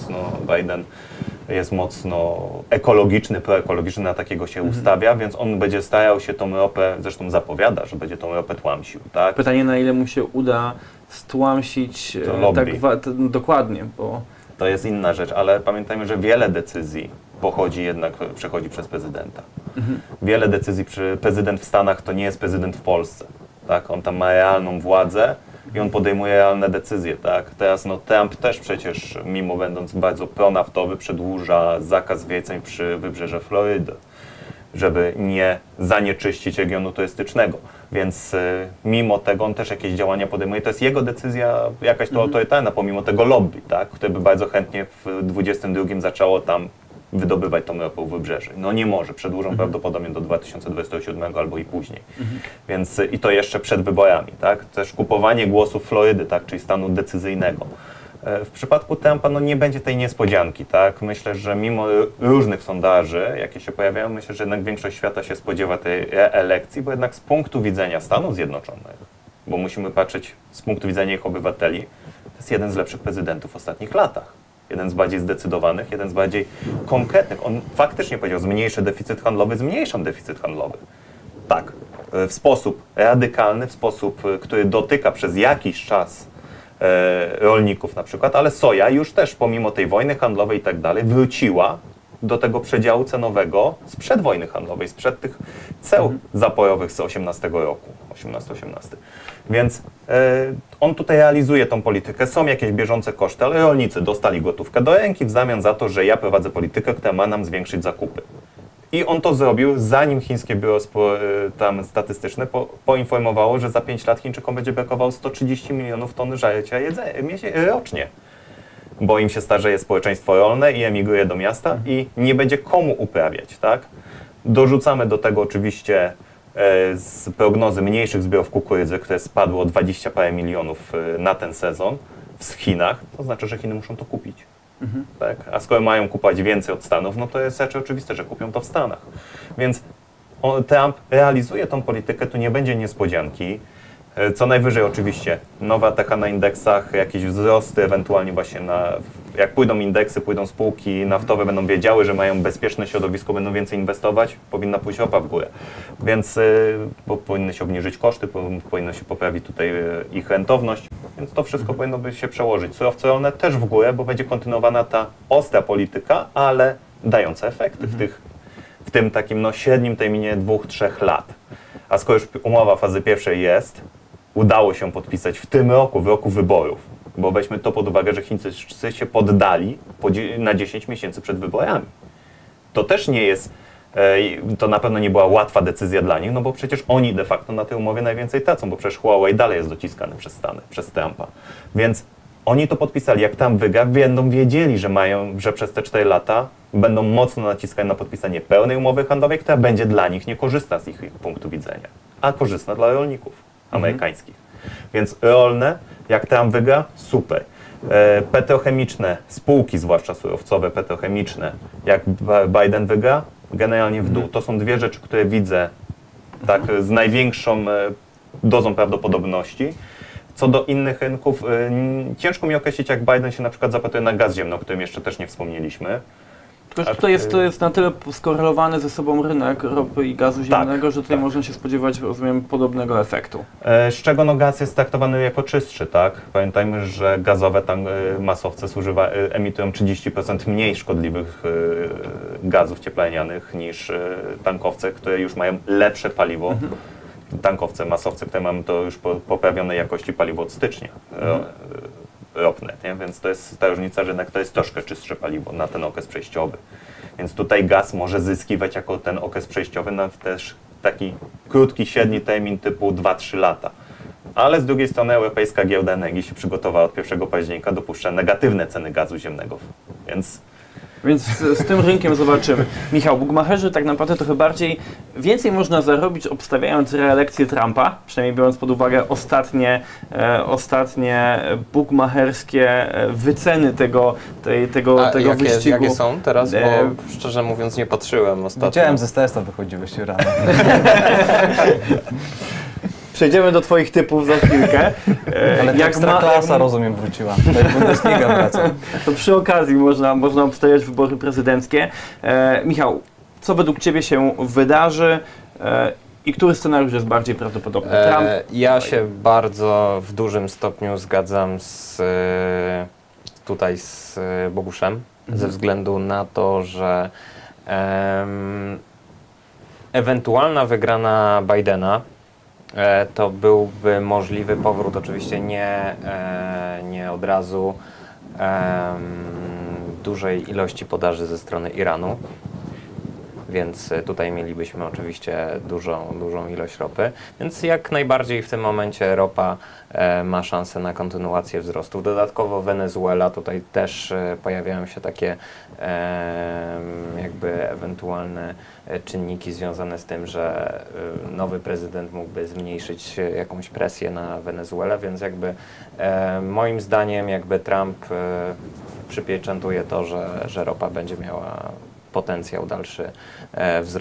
jest mocno ekologiczny, proekologiczny, na takiego się ustawia, więc on będzie starał się tą ropę, zresztą zapowiada, że będzie tą ropę tłamsił, tak? Pytanie, na ile mu się uda stłamsić To lobby. dokładnie, bo... To jest inna rzecz, ale pamiętajmy, że wiele decyzji przechodzi przez prezydenta. Wiele decyzji prezydent w Stanach to nie jest prezydent w Polsce, tak? On tam ma realną władzę i on podejmuje realne decyzje, tak? Teraz no, Trump też przecież, mimo będąc bardzo pronaftowy, przedłuża zakaz wierceń przy wybrzeże Florydy, żeby nie zanieczyścić regionu turystycznego. Więc mimo tego on też jakieś działania podejmuje. To jest jego decyzja jakaś to autorytarna, pomimo tego lobby, tak? Które by bardzo chętnie w 22 zaczęło tam wydobywać tą ropę w wybrzeży. No nie może, przedłużą prawdopodobnie do 2027 albo i później. Więc i to jeszcze przed wyborami, tak? Też kupowanie głosów Florydy, tak? Czyli stanu decyzyjnego. W przypadku Trumpa no nie będzie tej niespodzianki, tak? Myślę, że mimo różnych sondaży, jakie się pojawiają, myślę, że jednak większość świata się spodziewa tej reelekcji, bo jednak z punktu widzenia Stanów Zjednoczonych, bo musimy patrzeć z punktu widzenia ich obywateli, to jest jeden z lepszych prezydentów w ostatnich latach. Jeden z bardziej zdecydowanych, jeden z bardziej konkretnych. On faktycznie powiedział, zmniejszę deficyt handlowy, zmniejszam deficyt handlowy. Tak, w sposób radykalny, w sposób, który dotyka przez jakiś czas rolników na przykład, ale soja już też pomimo tej wojny handlowej i tak dalej wróciła do tego przedziału cenowego sprzed wojny handlowej, sprzed tych ceł zapojowych z 18 roku, 18. Więc on tutaj realizuje tą politykę, są jakieś bieżące koszty, ale rolnicy dostali gotówkę do ręki w zamian za to, że ja prowadzę politykę, która ma nam zwiększyć zakupy. I on to zrobił, zanim chińskie biuro statystyczne poinformowało, że za 5 lat Chińczykom będzie brakowało 130 milionów ton żarcia rocznie. Bo im się starzeje społeczeństwo rolne i emigruje do miasta i nie będzie komu uprawiać, tak? Dorzucamy do tego oczywiście z prognozy mniejszych zbiorów kukurydzy, które spadło o 20 parę milionów na ten sezon w Chinach, to znaczy, że Chiny muszą to kupić. Tak? A skoro mają kupować więcej od Stanów, no to jest raczej oczywiste, że kupią to w Stanach. Więc Trump realizuje tą politykę, tu nie będzie niespodzianki. Co najwyżej oczywiście nowa taka na indeksach, jakieś wzrosty, ewentualnie właśnie jak pójdą indeksy, pójdą spółki naftowe, będą wiedziały, że mają bezpieczne środowisko, będą więcej inwestować, powinna pójść ropa w górę. Więc powinny się obniżyć koszty, powinno się poprawić tutaj ich rentowność, więc to wszystko powinno by się przełożyć. Surowce rolne też w górę, bo będzie kontynuowana ta ostra polityka, ale dająca efekty w tym takim średnim terminie 2-3 lat. A skoro już umowa fazy pierwszej jest, udało się podpisać w tym roku, w roku wyborów, bo weźmy to pod uwagę, że Chińczycy się poddali na 10 miesięcy przed wyborami. To też nie jest, to na pewno nie była łatwa decyzja dla nich, no bo przecież oni de facto na tej umowie najwięcej tracą, bo przecież Huawei dalej jest dociskany przez Stany, przez Trumpa. Więc oni to podpisali, jak tam wygra, będą wiedzieli, że przez te 4 lata będą mocno naciskać na podpisanie pełnej umowy handlowej, która będzie dla nich niekorzystna z ich punktu widzenia, a korzystna dla rolników amerykańskich. Więc rolne, jak tam wygra, super. Petrochemiczne, spółki zwłaszcza surowcowe, petrochemiczne, jak Biden wygra, generalnie w dół. To są dwie rzeczy, które widzę tak z największą dozą prawdopodobności. Co do innych rynków, ciężko mi określić, jak Biden się na przykład zapatruje na gaz ziemny, o którym jeszcze też nie wspomnieliśmy. Tylko że tutaj to jest na tyle skorelowany ze sobą rynek ropy i gazu ziemnego, że tutaj można się spodziewać, rozumiem, podobnego efektu. Z czego gaz jest traktowany jako czystszy, tak? Pamiętajmy, że gazowe masowce emitują 30% mniej szkodliwych gazów cieplarnianych niż tankowce, które już mają lepsze paliwo. Tankowce, masowce, które mamy to już poprawionej jakości paliwo od stycznia. Ropne, nie? Więc to jest ta różnica, że jednak to jest troszkę czystsze paliwo na ten okres przejściowy. Więc tutaj gaz może zyskiwać jako ten okres przejściowy na też taki krótki, średni termin typu 2-3 lata. Ale z drugiej strony Europejska Giełda Energii się przygotowała od 1 października, dopuszcza negatywne ceny gazu ziemnego. Więc z tym rynkiem zobaczymy. Michał, bugmacherzy tak naprawdę trochę więcej można zarobić obstawiając reelekcję Trumpa, przynajmniej biorąc pod uwagę ostatnie bugmacherskie wyceny tego wyścigu. Jakie są teraz? Bo szczerze mówiąc nie patrzyłem ostatnio. Widziałem, ze Stesta wychodziłeś rano. Przejdziemy do Twoich typów za chwilkę. Ale Ekstraklasa, rozumiem, wróciła. Bundesliga wraca. To przy okazji można obstawiać wybory prezydenckie. Michał, co według Ciebie się wydarzy i który scenariusz jest bardziej prawdopodobny? Trump? Ja się bardzo w dużym stopniu zgadzam tutaj z Boguszem, ze względu na to, że ewentualna wygrana Bidena to byłby możliwy powrót, oczywiście nie od razu, dużej ilości podaży ze strony Iranu, więc tutaj mielibyśmy oczywiście dużą ilość ropy, więc jak najbardziej w tym momencie ropa ma szansę na kontynuację wzrostu. Dodatkowo Wenezuela, tutaj też pojawiają się takie jakby ewentualne czynniki związane z tym, że nowy prezydent mógłby zmniejszyć jakąś presję na Wenezuelę, więc jakby moim zdaniem jakby Trump przypieczętuje to, że ropa będzie miała potencjał dalszy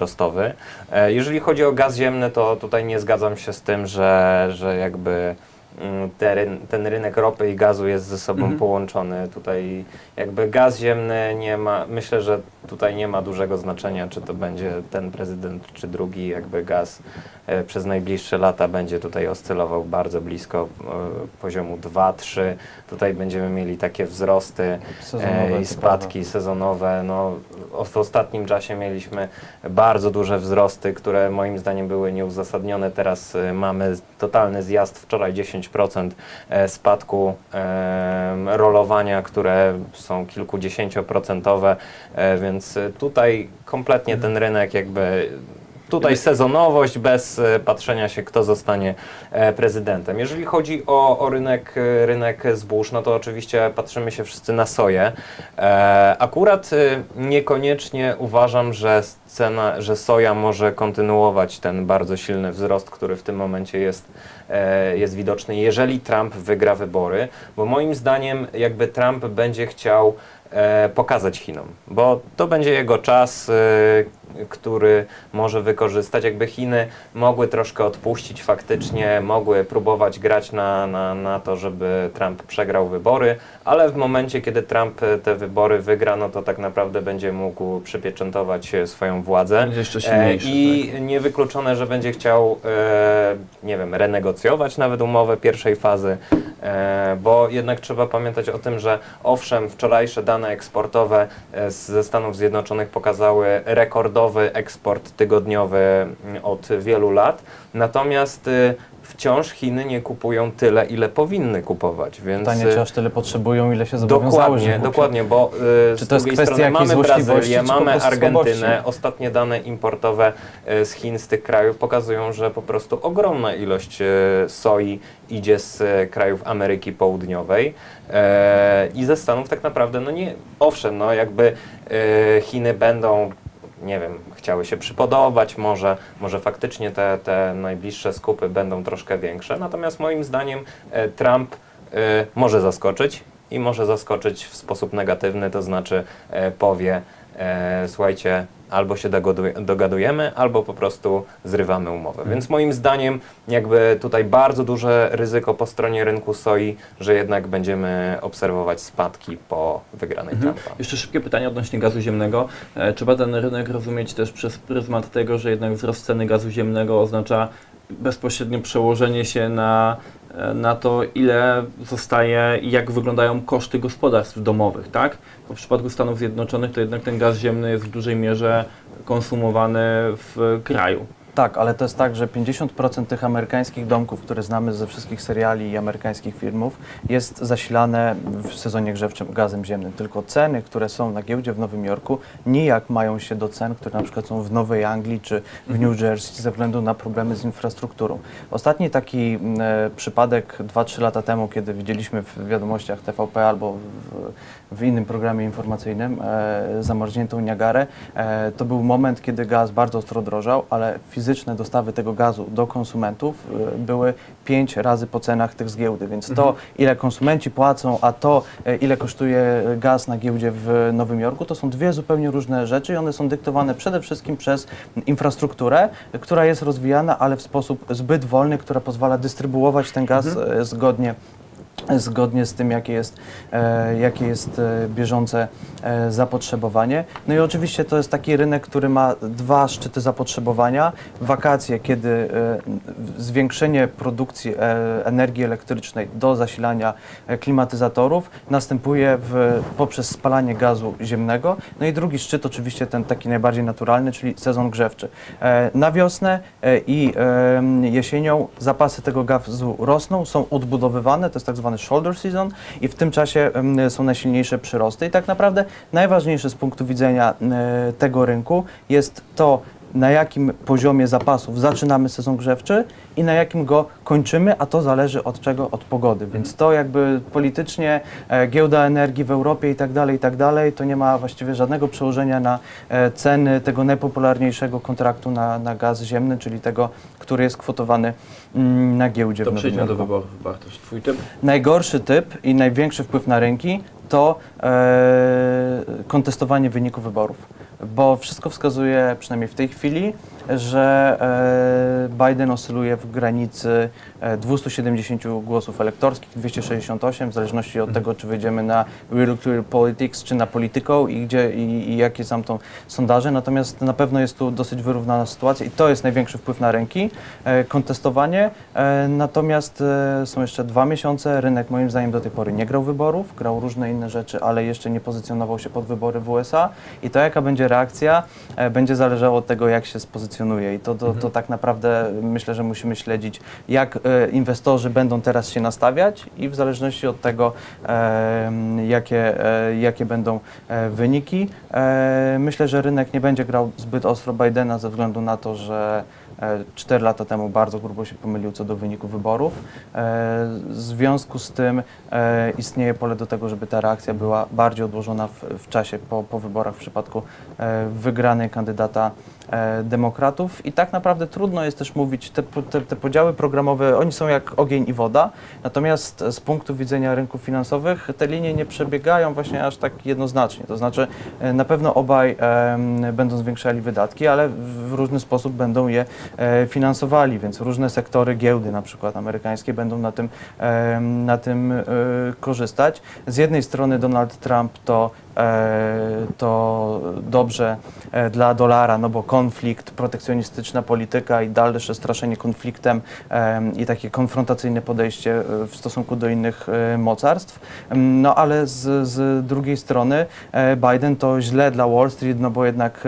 wzrostowy. Jeżeli chodzi o gaz ziemny, to tutaj nie zgadzam się z tym, że jakby ten rynek ropy i gazu jest ze sobą połączony. Tutaj jakby gaz ziemny nie ma, myślę, że tutaj nie ma dużego znaczenia, czy to będzie ten prezydent, czy drugi, jakby gaz przez najbliższe lata będzie tutaj oscylował bardzo blisko poziomu 2-3. Tutaj będziemy mieli takie wzrosty Sezonowe, i spadki sezonowe. No, w ostatnim czasie mieliśmy bardzo duże wzrosty, które moim zdaniem były nieuzasadnione. Teraz mamy totalny zjazd, wczoraj 10% spadku rolowania, które są kilkudziesięcioprocentowe, więc tutaj kompletnie ten rynek jakby tutaj sezonowość bez patrzenia się, kto zostanie prezydentem. Jeżeli chodzi o rynek zbóż, no to oczywiście patrzymy się wszyscy na soję. Akurat niekoniecznie uważam, że soja może kontynuować ten bardzo silny wzrost, który w tym momencie jest widoczny, jeżeli Trump wygra wybory, bo moim zdaniem jakby Trump będzie chciał pokazać Chinom, bo to będzie jego czas, który może wykorzystać. Jakby Chiny mogły troszkę odpuścić faktycznie, mogły próbować grać na to, żeby Trump przegrał wybory, ale w momencie, kiedy Trump te wybory wygra, no to tak naprawdę będzie mógł przypieczętować swoją władzę. Będzie jeszcze silniejszy, I niewykluczone, że będzie chciał, nie wiem, renegocjować nawet umowę pierwszej fazy, bo jednak trzeba pamiętać o tym, że owszem, wczorajsze dane eksportowe ze Stanów Zjednoczonych pokazały rekordowy eksport tygodniowy od wielu lat, natomiast wciąż Chiny nie kupują tyle, ile powinny kupować, więc... Pytanie, czy aż tyle potrzebują, ile się zobowiązały, że Dokładnie, bo czy z to jest drugiej kwestia strony mamy jakiejś złośliwości, Brazylię, czy po mamy prostu Argentynę. słabości? Ostatnie dane importowe z Chin, z tych krajów pokazują, że po prostu ogromna ilość soi idzie z krajów Ameryki Południowej i ze Stanów tak naprawdę, no nie, owszem, no jakby Chiny będą, nie wiem, chciały się przypodobać, może faktycznie te najbliższe skupy będą troszkę większe, natomiast moim zdaniem Trump może zaskoczyć i może zaskoczyć w sposób negatywny, to znaczy powie, słuchajcie, albo się dogadujemy, albo po prostu zrywamy umowę. Więc moim zdaniem jakby tutaj bardzo duże ryzyko po stronie rynku soi, że jednak będziemy obserwować spadki po wygranej Trumpa. Jeszcze szybkie pytanie odnośnie gazu ziemnego. Trzeba ten rynek rozumieć też przez pryzmat tego, że jednak wzrost ceny gazu ziemnego oznacza bezpośrednie przełożenie się na to, ile zostaje i jak wyglądają koszty gospodarstw domowych, tak? Bo w przypadku Stanów Zjednoczonych to jednak ten gaz ziemny jest w dużej mierze konsumowany w kraju. Tak, ale to jest tak, że 50% tych amerykańskich domków, które znamy ze wszystkich seriali i amerykańskich filmów, jest zasilane w sezonie grzewczym gazem ziemnym. Tylko ceny, które są na giełdzie w Nowym Jorku, nijak mają się do cen, które na przykład są w Nowej Anglii czy w New Jersey ze względu na problemy z infrastrukturą. Ostatni taki przypadek 2-3 lata temu, kiedy widzieliśmy w wiadomościach TVP albo w innym programie informacyjnym zamarzniętą Niagarę, to był moment, kiedy gaz bardzo ostro drożał, ale fizyczne dostawy tego gazu do konsumentów były 5 razy po cenach tych z giełdy, więc to, ile konsumenci płacą, a to, ile kosztuje gaz na giełdzie w Nowym Jorku, to są dwie zupełnie różne rzeczy i one są dyktowane przede wszystkim przez infrastrukturę, która jest rozwijana, ale w sposób zbyt wolny, która pozwala dystrybuować ten gaz zgodnie z tym, jakie jest bieżące zapotrzebowanie. No i oczywiście to jest taki rynek, który ma dwa szczyty zapotrzebowania. Wakacje, kiedy zwiększenie produkcji energii elektrycznej do zasilania klimatyzatorów następuje poprzez spalanie gazu ziemnego. No i drugi szczyt, oczywiście ten taki najbardziej naturalny, czyli sezon grzewczy. Na wiosnę i jesienią zapasy tego gazu rosną, są odbudowywane, to jest tak zwany shoulder season i w tym czasie są najsilniejsze przyrosty. I tak naprawdę najważniejsze z punktu widzenia tego rynku jest to, na jakim poziomie zapasów zaczynamy sezon grzewczy i na jakim go kończymy, a to zależy od czego? Od pogody. Więc to jakby politycznie giełda energii w Europie i tak dalej, to nie ma właściwie żadnego przełożenia na ceny tego najpopularniejszego kontraktu na gaz ziemny, czyli tego, który jest kwotowany na giełdzie w Nowym przejdźmy do No. Jorku. wyborów, Bartosz. Twój typ? Najgorszy typ i największy wpływ na rynki to kontestowanie wyników wyborów, bo wszystko wskazuje, przynajmniej w tej chwili, że Biden oscyluje w granicy 270 głosów elektorskich, 268, w zależności od tego, czy wejdziemy na Real Clear Politics, czy na Politico i jakie są to sondaże. Natomiast na pewno jest tu dosyć wyrównana sytuacja i to jest największy wpływ na rynki, kontestowanie. Natomiast są jeszcze 2 miesiące, rynek moim zdaniem do tej pory nie grał wyborów, grał różne inne rzeczy, ale jeszcze nie pozycjonował się pod wybory w USA i to jaka będzie reakcja, będzie zależało od tego, jak się spozycjonuje i to tak naprawdę myślę, że musimy śledzić, jak inwestorzy będą teraz się nastawiać i w zależności od tego, jakie będą wyniki. Myślę, że rynek nie będzie grał zbyt ostro Bidena ze względu na to, że 4 lata temu bardzo grubo się pomylił co do wyniku wyborów. W związku z tym istnieje pole do tego, żeby ta reakcja była bardziej odłożona w czasie po wyborach w przypadku wygranej kandydata demokratów i tak naprawdę trudno jest też mówić, te podziały programowe, oni są jak ogień i woda, natomiast z punktu widzenia rynków finansowych te linie nie przebiegają właśnie aż tak jednoznacznie, to znaczy na pewno obaj będą zwiększali wydatki, ale w różny sposób będą je finansowali, więc różne sektory giełdy na przykład amerykańskie będą na tym korzystać. Z jednej strony Donald Trump to dobrze dla dolara, no bo konflikt, protekcjonistyczna polityka i dalsze straszenie konfliktem i takie konfrontacyjne podejście w stosunku do innych mocarstw. No ale z drugiej strony Biden to źle dla Wall Street, no bo jednak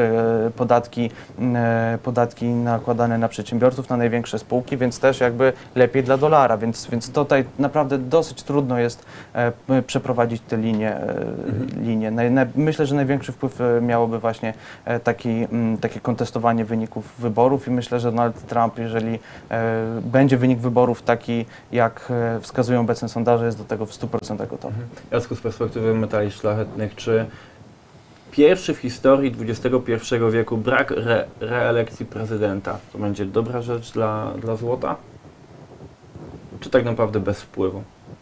podatki nakładane na przedsiębiorców, na największe spółki, więc też jakby lepiej dla dolara, więc tutaj naprawdę dosyć trudno jest przeprowadzić te linie. Myślę, że największy wpływ miałoby właśnie takie kontestowanie wyników wyborów i myślę, że Donald Trump, jeżeli będzie wynik wyborów taki, jak wskazują obecne sondaże, jest do tego w 100% gotowy. Jacku, z perspektywy metali szlachetnych, czy pierwszy w historii XXI wieku brak reelekcji prezydenta to będzie dobra rzecz dla złota? Czy tak naprawdę bez wpływu?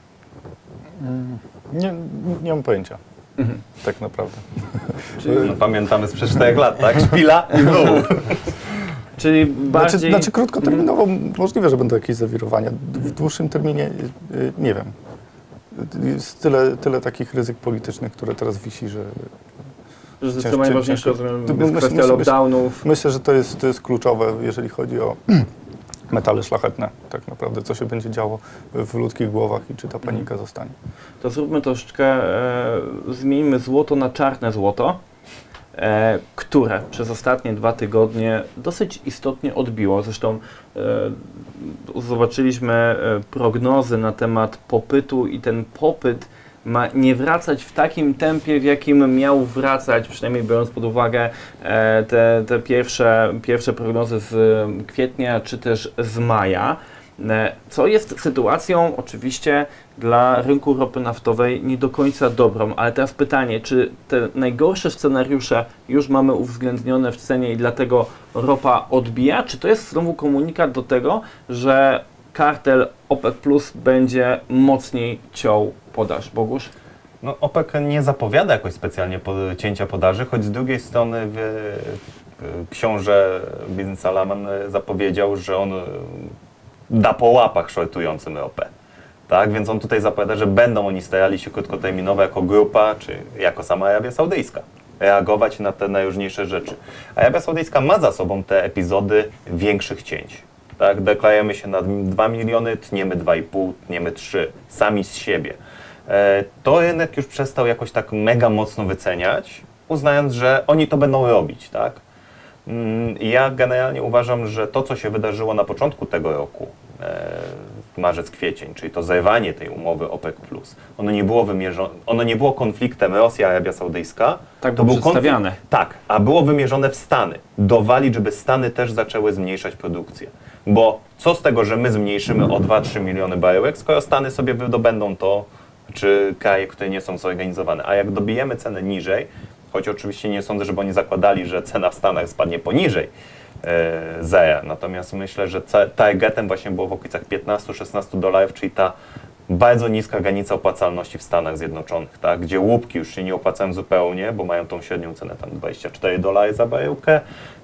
Nie mam pojęcia. Tak naprawdę. Czyli pamiętamy sprzed 4 lat, tak? Szpila i dół. Czyli bardziej... Znaczy krótkoterminowo możliwe, że będą jakieś zawirowania. W dłuższym terminie nie wiem. Jest tyle takich ryzyk politycznych, które teraz wisi, że... Zdecydowanie ważniejsze jest kwestia lockdownów. Myślę, że to jest kluczowe, jeżeli chodzi o metale szlachetne, tak naprawdę, co się będzie działo w ludzkich głowach i czy ta panika zostanie. To zróbmy troszeczkę, zmieńmy złoto na czarne złoto, które przez ostatnie 2 tygodnie dosyć istotnie odbiło. Zresztą zobaczyliśmy prognozy na temat popytu i ten popyt ma nie wracać w takim tempie, w jakim miał wracać, przynajmniej biorąc pod uwagę te pierwsze prognozy z kwietnia czy też z maja, co jest sytuacją oczywiście dla rynku ropy naftowej nie do końca dobrą. Ale teraz pytanie, czy te najgorsze scenariusze już mamy uwzględnione w cenie i dlatego ropa odbija, czy to jest znowu komunikat do tego, że kartel OPEC Plus będzie mocniej ciął podaż? Bogusz? No, OPEC nie zapowiada jakoś specjalnie cięcia podaży, choć z drugiej strony książę Bin Salman zapowiedział, że on da po łapach shortującym ropę. Tak? Więc on tutaj zapowiada, że będą oni starali się krótkoterminowo jako grupa, czy jako sama Arabia Saudyjska reagować na te najróżniejsze rzeczy. Arabia Saudyjska ma za sobą te epizody większych cięć. Tak? Deklarujemy się na 2 miliony, tniemy 2,5, tniemy 3, sami z siebie. To rynek już przestał jakoś tak mega mocno wyceniać, uznając, że oni to będą robić. Tak? Ja generalnie uważam, że to, co się wydarzyło na początku tego roku, marzec, kwiecień, czyli to zerwanie tej umowy OPEC+, ono nie było konfliktem Rosja-Arabia Saudyjska. Tak to było był przedstawiane. Tak, a było wymierzone w Stany. Dowalić, żeby Stany też zaczęły zmniejszać produkcję. Bo co z tego, że my zmniejszymy o 2-3 miliony baryłek, skoro Stany sobie wydobędą to, czy kraje, które nie są zorganizowane. A jak dobijemy cenę niżej, choć oczywiście nie sądzę, żeby oni zakładali, że cena w Stanach spadnie poniżej zera. Natomiast myślę, że targetem właśnie było w okolicach $15-16, czyli ta bardzo niska granica opłacalności w Stanach Zjednoczonych, tak? Gdzie łupki już się nie opłacają zupełnie, bo mają tą średnią cenę tam $24 za baryłkę.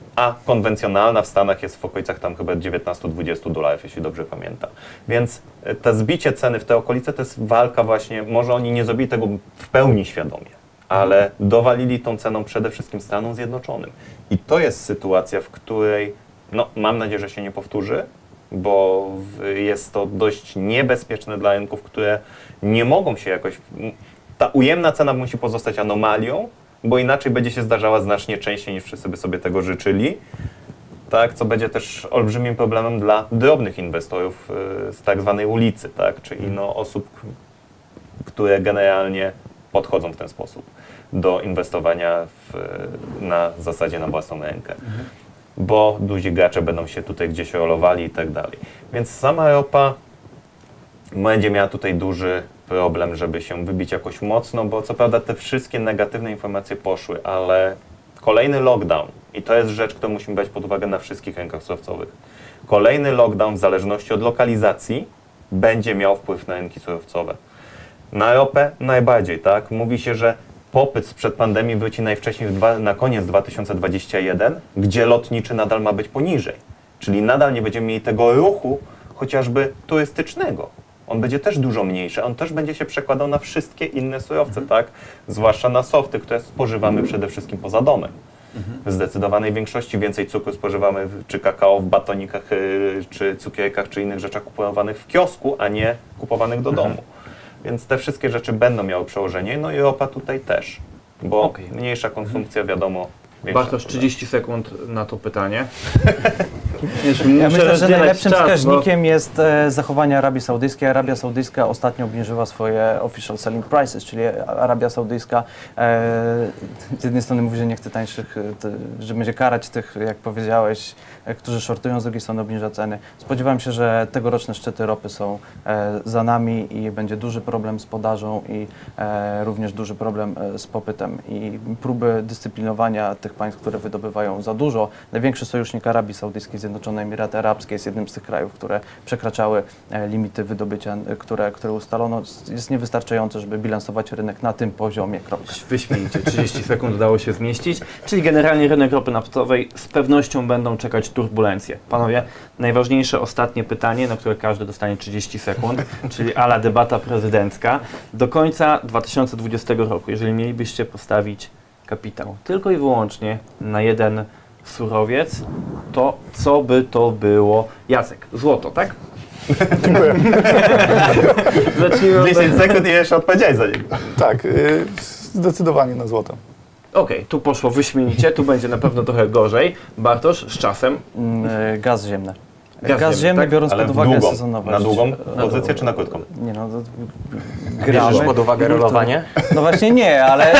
a konwencjonalna w Stanach jest w okolicach tam chyba $19–20, jeśli dobrze pamiętam. Więc to zbicie ceny w te okolice to jest walka właśnie, może oni nie zrobili tego w pełni świadomie, ale dowalili tą ceną przede wszystkim Stanom Zjednoczonym. I to jest sytuacja, w której, no mam nadzieję, że się nie powtórzy, bo jest to dość niebezpieczne dla rynków, które nie mogą się jakoś... Ta ujemna cena musi pozostać anomalią, bo inaczej będzie się zdarzała znacznie częściej niż wszyscy by sobie tego życzyli, tak, co będzie też olbrzymim problemem dla drobnych inwestorów z tak zwanej ulicy, tak, czyli no, osób, które generalnie podchodzą w ten sposób do inwestowania na zasadzie na własną rękę. Bo duzi gracze będą się tutaj gdzieś rolowali i tak dalej. Więc sama ropa będzie miała tutaj duży problem, żeby się wybić jakoś mocno, bo co prawda te wszystkie negatywne informacje poszły, ale kolejny lockdown, i to jest rzecz, którą musimy brać pod uwagę na wszystkich rynkach surowcowych, kolejny lockdown w zależności od lokalizacji będzie miał wpływ na rynki surowcowe. Na ropę najbardziej, tak? Mówi się, że popyt sprzed pandemii wróci najwcześniej na koniec 2021, gdzie lotniczy nadal ma być poniżej. Czyli nadal nie będziemy mieli tego ruchu chociażby turystycznego. On będzie też dużo mniejszy, on też będzie się przekładał na wszystkie inne surowce, tak? Zwłaszcza na softy, które spożywamy przede wszystkim poza domem. W zdecydowanej większości więcej cukru spożywamy, czy kakao w batonikach, czy cukierkach, czy innych rzeczach kupowanych w kiosku, a nie kupowanych do domu. Więc te wszystkie rzeczy będą miały przełożenie, no i ropa tutaj też, bo mniejsza konsumpcja, wiadomo, większa. Bartosz, 30 sekund na to pytanie. Ja myślę, że najlepszym wskaźnikiem jest zachowanie Arabii Saudyjskiej. Arabia Saudyjska ostatnio obniżyła swoje official selling prices, czyli Arabia Saudyjska z jednej strony mówi, że nie chce tańszych, że będzie karać tych, jak powiedziałeś, którzy shortują, z drugiej strony obniża ceny. Spodziewam się, że tegoroczne szczyty ropy są za nami i będzie duży problem z podażą i również duży problem z popytem i próby dyscyplinowania tych państw, które wydobywają za dużo. Największy sojusznik Arabii Saudyjskiej, Zjednoczone Emiraty Arabskie, jest jednym z tych krajów, które przekraczały limity wydobycia, które ustalono. Jest niewystarczające, żeby bilansować rynek na tym poziomie. Wyśmienicie, 30 sekund udało się zmieścić, czyli generalnie rynek ropy naftowej z pewnością będą czekać turbulencje. Panowie, najważniejsze ostatnie pytanie, na które każdy dostanie 30 sekund, czyli ala debata prezydencka. Do końca 2020 roku, jeżeli mielibyście postawić kapitał tylko i wyłącznie na jeden surowiec, to co by to było? Jacek, złoto, tak? Dziękuję. Zacznijmy 10 sekund i jeszcze odpowiedziałeś za niego. Tak, zdecydowanie na złoto. Okej, tu poszło wyśmienicie, tu będzie na pewno trochę gorzej. Bartosz, z czasem. Gaz ziemny. Gaz ziemny, tak? Biorąc Ale pod uwagę długą, sezonowość. na długą pozycję czy na krótką? Nie no, Bierzesz pod uwagę rolowanie? No właśnie nie, ale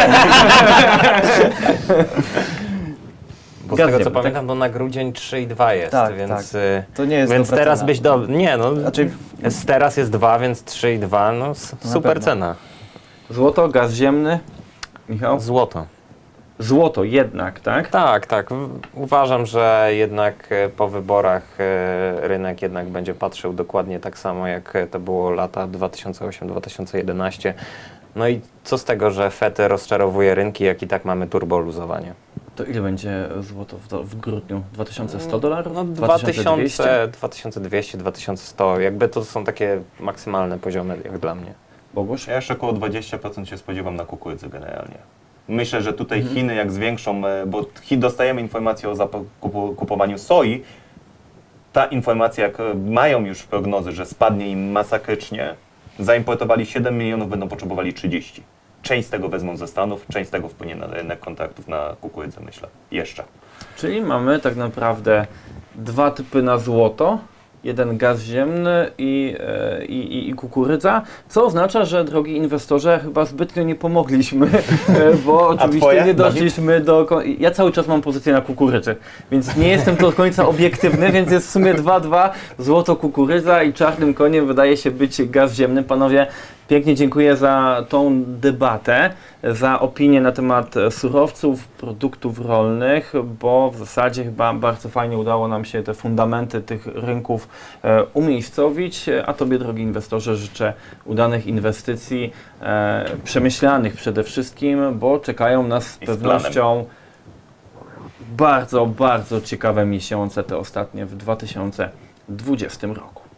Bo z Gaz tego co ziemny, pamiętam, to na grudzień 3,2 jest, Tak, więc, tak. To nie jest więc dobra teraz cena. byś do... Nie no, Znaczy- teraz jest 2, więc 3,2, no super pewno. cena. Złoto, gaz ziemny. Michał? Złoto. Złoto jednak, tak? Tak, tak. Uważam, że jednak po wyborach rynek jednak będzie patrzył dokładnie tak samo, jak to było lata 2008-2011. No i co z tego, że FED rozczarowuje rynki, jak i tak mamy turboluzowanie? To ile będzie złoto w grudniu? $2100? No 2200? 2200, 2100. Jakby to są takie maksymalne poziomy jak dla mnie. Bogusz? Ja jeszcze około 20% się spodziewam na kukurydzy generalnie. Myślę, że tutaj Chiny jak zwiększą, bo dostajemy informację o kupowaniu soi, ta informacja, jak mają już prognozy, że spadnie im masakrycznie, zaimportowali 7 milionów, będą potrzebowali 30. Część z tego wezmą ze Stanów, część z tego wpłynie na rynek kontraktów na kukurydzę, myślę. Jeszcze. Czyli mamy tak naprawdę dwa typy na złoto. Jeden gaz ziemny i kukurydza, co oznacza, że drogi inwestorze, chyba zbytnio nie pomogliśmy, bo oczywiście twoje, nie doszliśmy do... Ja cały czas mam pozycję na kukurydzy, więc nie jestem do końca obiektywny, więc jest w sumie 2-2, złoto, kukurydza i czarnym koniem wydaje się być gaz ziemny. Panowie, pięknie dziękuję za tą debatę, za opinię na temat surowców, produktów rolnych, bo w zasadzie chyba bardzo fajnie udało nam się te fundamenty tych rynków umiejscowić, a Tobie, drogi inwestorze, życzę udanych inwestycji, przemyślanych przede wszystkim, bo czekają nas z pewnością bardzo, bardzo ciekawe miesiące te ostatnie w 2020 roku.